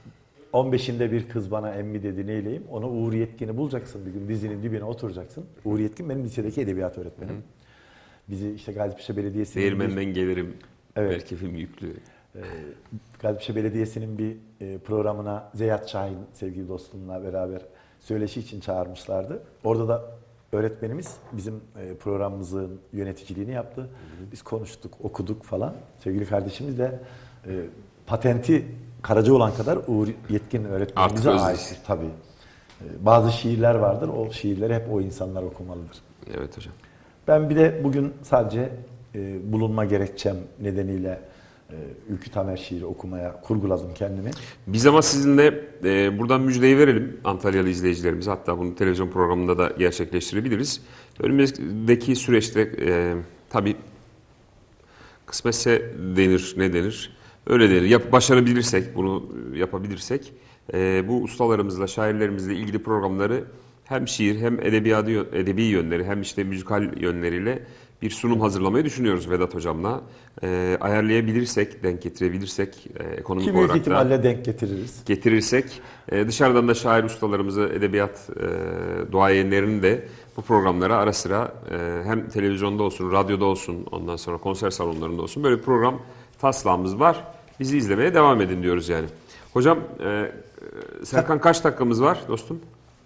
on beşinde bir kız bana emmi dedi, neyleyim? Onu Uğur Yetkin'i bulacaksın bir gün, dizinin dibine oturacaksın. Uğur Yetkin benim lisedeki edebiyat öğretmenim. Bizi işte Gazipaşa Belediyesi'nin Değirmenden gelirim, Evet. merkefim yüklü. bir, e, Gazipaşa Belediyesi'nin bir e, programına Zeyat Şahin sevgili dostumla beraber söyleşi için çağırmışlardı. Orada da öğretmenimiz bizim e, programımızın yöneticiliğini yaptı. Biz konuştuk, okuduk falan. Sevgili kardeşimiz de e, patenti Karacaoğlan kadar Uğur Yetkin öğretmenimize Artık aittir tabii. E, bazı şiirler vardır, o şiirleri hep o insanlar okumalıdır. Evet hocam. Ben bir de bugün sadece e, bulunma gerekçem nedeniyle e, Ülkü Tamer şiiri okumaya kurguladım kendimi. Biz ama sizinle e, buradan müjdeyi verelim Antalyalı izleyicilerimize. Hatta bunu televizyon programında da gerçekleştirebiliriz. Önümüzdeki süreçte e, tabii kısmetse denir, ne denir? Öyle denir. Yap, başarabilirsek, bunu yapabilirsek e, bu ustalarımızla, şairlerimizle ilgili programları hem şiir hem edebiyatı, edebi yönleri hem işte müzikal yönleriyle bir sunum hazırlamayı düşünüyoruz Vedat Hocam'la. E, ayarlayabilirsek, denk getirebilirsek, e, ekonomik Ki büyük olarak da ihtimalle denk getiririz. getirirsek, e, dışarıdan da şair ustalarımızı, edebiyat e, duayenlerini de bu programlara ara sıra e, hem televizyonda olsun, radyoda olsun, ondan sonra konser salonlarında olsun böyle bir program taslağımız var. Bizi izlemeye devam edin diyoruz yani. Hocam, e, Serkan kaç dakikamız var dostum?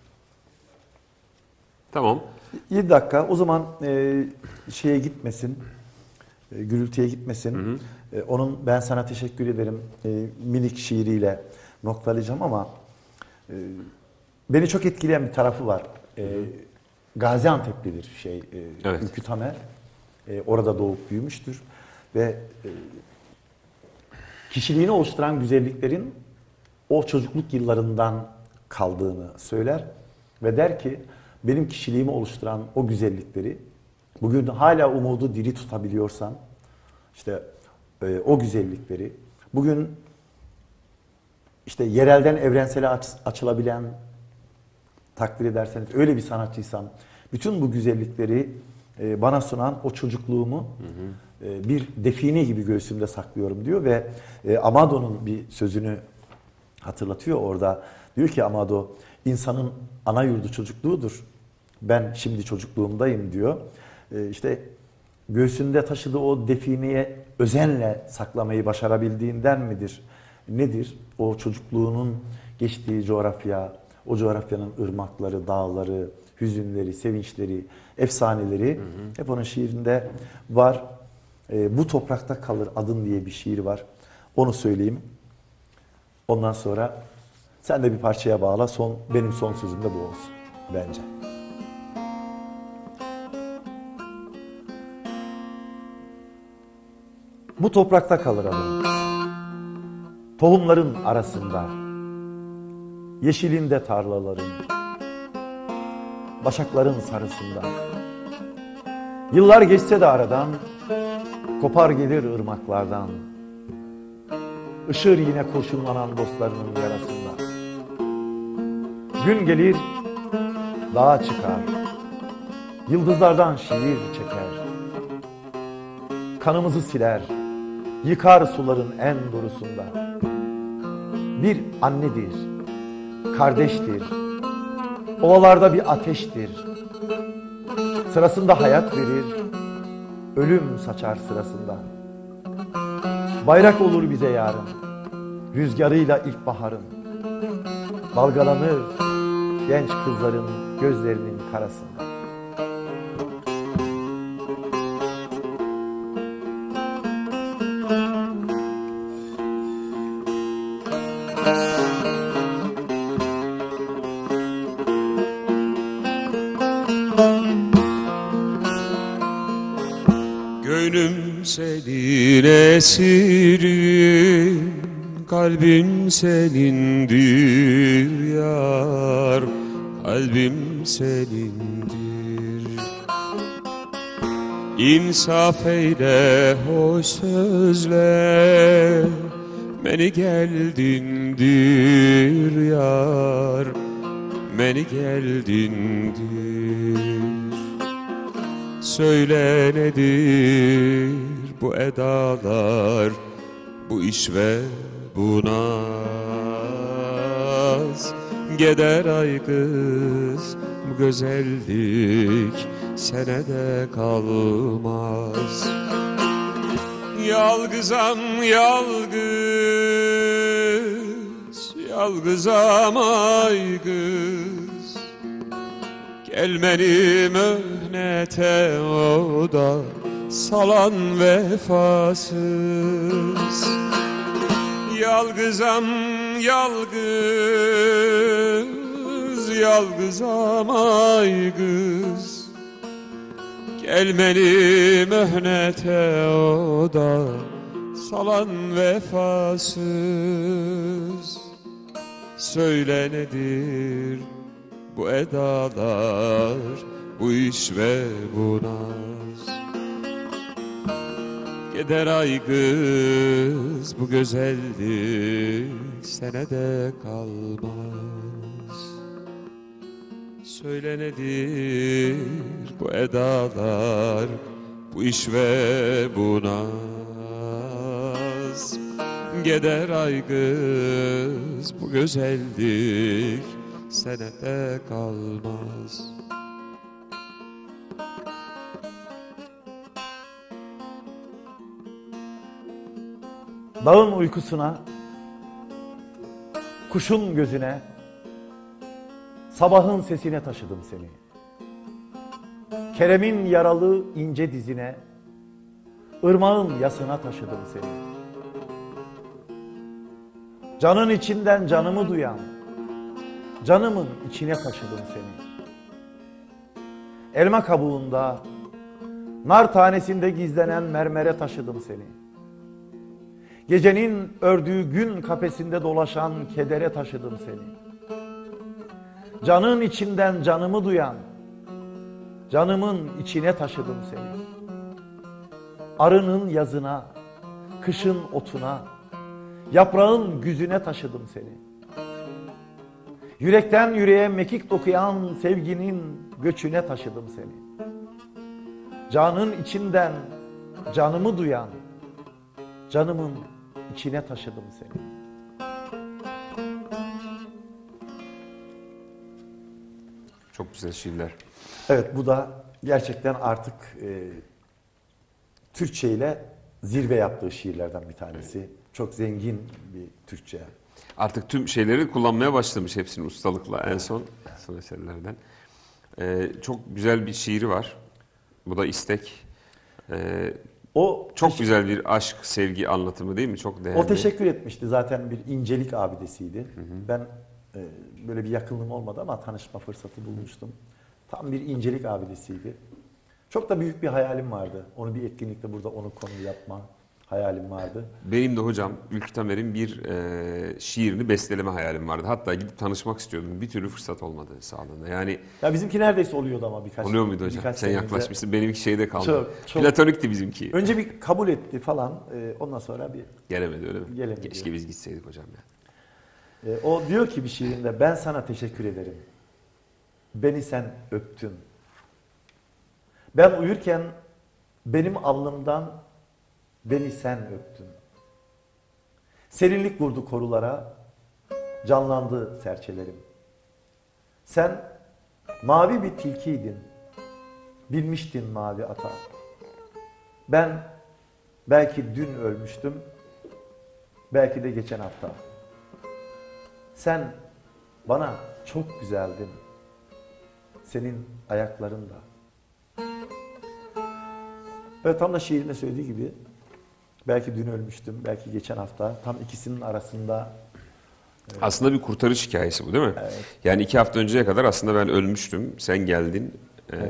Tamam. yedi dakika. O zaman e, şeye gitmesin, e, gürültüye gitmesin. Hı hı. E, onun ben sana teşekkür ederim e, minik şiiriyle noktalayacağım ama e, beni çok etkileyen bir tarafı var. E, Gaziantep'lidir şey e, Evet. Ülkü Tamer. e, orada doğup büyümüştür. Ve e, kişiliğini oluşturan güzelliklerin o çocukluk yıllarından kaldığını söyler. Ve der ki benim kişiliğimi oluşturan o güzellikleri bugün hala umudu diri tutabiliyorsam, işte e, o güzellikleri bugün işte yerelden evrensele aç, açılabilen, takdir ederseniz öyle bir sanatçıysam, bütün bu güzellikleri e, bana sunan o çocukluğumu hı hı. E, bir define gibi göğsümde saklıyorum diyor ve e, Amado'nun bir sözünü hatırlatıyor orada. Diyor ki Amado, insanın ana yurdu çocukluğudur. Ben şimdi çocukluğumdayım diyor. E, işte göğsünde taşıdığı o defineye özenle saklamayı başarabildiğinden midir? Nedir? O çocukluğunun geçtiği coğrafya, o coğrafyanın ırmakları, dağları, hüzünleri, sevinçleri, efsaneleri hı hı. hep onun şiirinde var. E, bu toprakta kalır adın diye bir şiir var. Onu söyleyeyim. Ondan sonra sen de bir parçaya bağla. Son, benim son sözüm de bu olsun bence. Bu toprakta kalır adın. Tohumların arasında, yeşilinde tarlaların, başakların sarısında. Yıllar geçse de aradan, kopar gelir ırmaklardan. Işır yine kurşunlanan dostlarının yarasında. Gün gelir, dağa çıkar, yıldızlardan şiir çeker. Kanımızı siler, yıkar suların en durusunda. Bir annedir, kardeştir, ovalarda bir ateştir. Sırasında hayat verir, ölüm saçar sırasında. Bayrak olur bize yarın, rüzgarıyla ilkbaharın. Dalgalanır genç kızların gözlerinin karasında. Gönlüm senin esirin, kalbim senindir yar, kalbim senindir. İnsaf eyle hoş sözle, beni geldindir yar, beni geldindir. Söyle nedir bu edalar, bu iş ve bu naz? Geder ay kız, bu güzellik senede kalmaz. Yalgızam yalgız, yalgızam ay kız. Gelmeni mühnete o da salan vefasız. Yalgızam yalgız, yalgızam ay kız. Gelmeni mühnete o da salan vefasız. Söyle nedir bu edalar, bu iş ve bu naz? Gider ay kız, bu güzellik senede kalmaz. Söyle nedir bu edalar, bu iş ve bu naz? Gider ay kız, bu güzellik senede kalmaz. Dağın uykusuna, kuşun gözüne, sabahın sesine taşıdım seni. Kerem'in yaralı ince dizine, ırmağın yasına taşıdım seni. Canın içinden canımı duyan, canımın içine taşıdım seni. Elma kabuğunda, Nar tanesinde gizlenen mermere taşıdım seni. Gecenin ördüğü gün kafesinde dolaşan kedere taşıdım seni. Canın içinden canımı duyan, canımın içine taşıdım seni. Arının yazına, kışın otuna, yaprağın güzüne taşıdım seni. Yürekten yüreğe mekik dokuyan sevginin göçüne taşıdım seni. Canın içinden canımı duyan, canımın içine taşıdım seni. Çok güzel şiirler. Evet, bu da gerçekten artık e, Türkçe ile zirve yaptığı şiirlerden bir tanesi. Çok zengin bir Türkçe. Artık tüm şeyleri kullanmaya başlamış hepsini ustalıkla en son son eserlerden. Ee, çok güzel bir şiiri var. Bu da istek. Ee, O çok güzel bir aşk, sevgi anlatımı değil mi? Çok değerli. O teşekkür etmişti. Zaten bir incelik abidesiydi. Hı hı. Ben e, böyle bir yakınlığım olmadı ama tanışma fırsatı bulmuştum. Tam bir incelik abidesiydi. Çok da büyük bir hayalim vardı. Onu bir etkinlikte burada onu konu yapma hayalim vardı. Benim de hocam Ülkü Tamer'in bir e, şiirini besteleme hayalim vardı. Hatta gidip tanışmak istiyordum. Bir türlü fırsat olmadı sağlığında. Yani ya bizimki neredeyse oluyordu ama birkaç. oluyor muydu hocam? Birkaç Sen yaklaşmışsın. Benimki şeyde kaldı. Çok, çok. Platonikti bizimki. Önce bir kabul etti falan. E, ondan sonra bir Gelemedi öyle mi? Gelemedi. Keşke biz gitseydik hocam ya. E, o diyor ki bir şiirinde, ben sana teşekkür ederim. Beni sen öptün. Ben uyurken benim alnımdan beni sen öptün. Serinlik vurdu korulara, canlandı serçelerim. Sen mavi bir tilkiydin, binmiştin mavi ata. Ben belki dün ölmüştüm, belki de geçen hafta. Sen bana çok güzeldin, senin ayakların da. Evet, tam da şiirinde söylediği gibi, belki dün ölmüştüm, belki geçen hafta, tam ikisinin arasında. Evet. Aslında bir kurtarış hikayesi bu değil mi? Evet. Yani iki hafta önceye kadar aslında ben ölmüştüm, sen geldin, evet.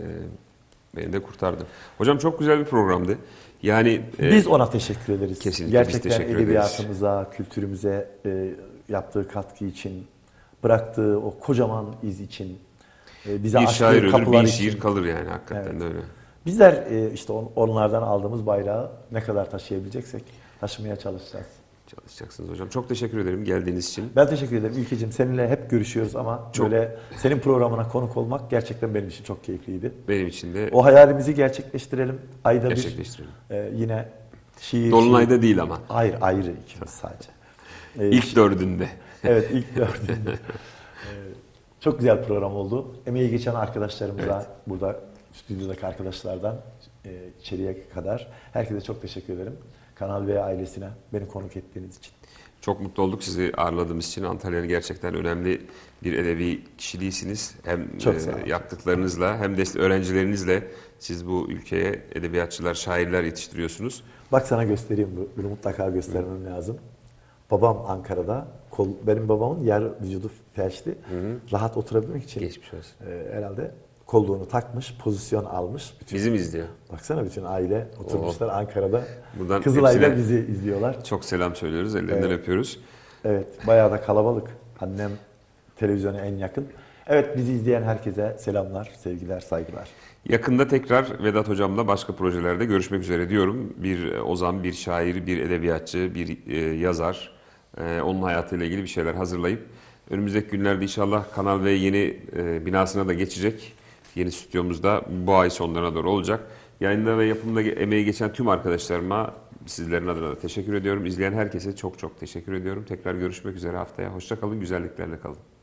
e, beni de kurtardın. Hocam çok güzel bir programdı. Yani e, biz ona teşekkür ederiz. Kesinlikle gerçekten biz teşekkür edebiyatımıza, ederiz. kültürümüze e, yaptığı katkı için, bıraktığı o kocaman iz için, e, bize bir açtığı şair ölür, kapılar bir için. şiir kalır yani hakikaten Evet. de öyle. Bizler e, işte on, onlardan aldığımız bayrağı ne kadar taşıyabileceksek taşımaya çalışacağız. Çalışacaksınız hocam. Çok teşekkür ederim geldiğiniz için. Ben teşekkür ederim Ülkeciğim. Seninle hep görüşüyoruz ama Çok. böyle senin programına konuk olmak gerçekten benim için çok keyifliydi. Benim için de O hayalimizi gerçekleştirelim. Ayda gerçekleştirelim. bir e, yine şiir. Dolunayda şiir. değil ama. Hayır, ayrı ikimiz sadece. E, İlk dördünde. Evet, ilk dördünde. e, çok güzel program oldu. Emeği geçen arkadaşlarımıza, evet. burada stüdyodaki arkadaşlardan e, içeriye kadar herkese çok teşekkür ederim. Kanal V ailesine beni konuk ettiğiniz için. Çok mutlu olduk sizi ağırladığımız için. Antalya'nın gerçekten önemli bir edebi kişiliğisiniz. Hem e, yaptıklarınızla hem de öğrencilerinizle siz bu ülkeye edebiyatçılar, şairler yetiştiriyorsunuz. Bak sana göstereyim, bunu mutlaka göstermem Hı. lazım. Babam Ankara'da, kol, benim babamın yer vücudu felçli. Hı. Rahat oturabilmek için geçmiş olsun. E, herhalde kolluğunu takmış, pozisyon almış. Bütün, Bizi mi izliyor? Baksana bütün aile oturmuşlar Oo. Ankara'da. Buradan Kızılay'da bizi izliyorlar. Çok selam söylüyoruz, ellerinden evet. öpüyoruz. Evet, bayağı da kalabalık. Annem televizyona en yakın. Evet, bizi izleyen herkese selamlar, sevgiler, saygılar. Yakında tekrar Vedat Hocam'la başka projelerde görüşmek üzere diyorum. Bir ozan, bir şair, bir edebiyatçı, bir e, yazar, e, onun hayatıyla ilgili bir şeyler hazırlayıp önümüzdeki günlerde inşallah Kanal V yeni e, binasına da geçecek. Yeni stüdyomuzda bu ay sonlarına doğru olacak. Yayında ve yapımda emeği geçen tüm arkadaşlarıma sizlerin adına da teşekkür ediyorum. İzleyen herkese çok çok teşekkür ediyorum. Tekrar görüşmek üzere haftaya. Hoşça kalın, güzelliklerle kalın.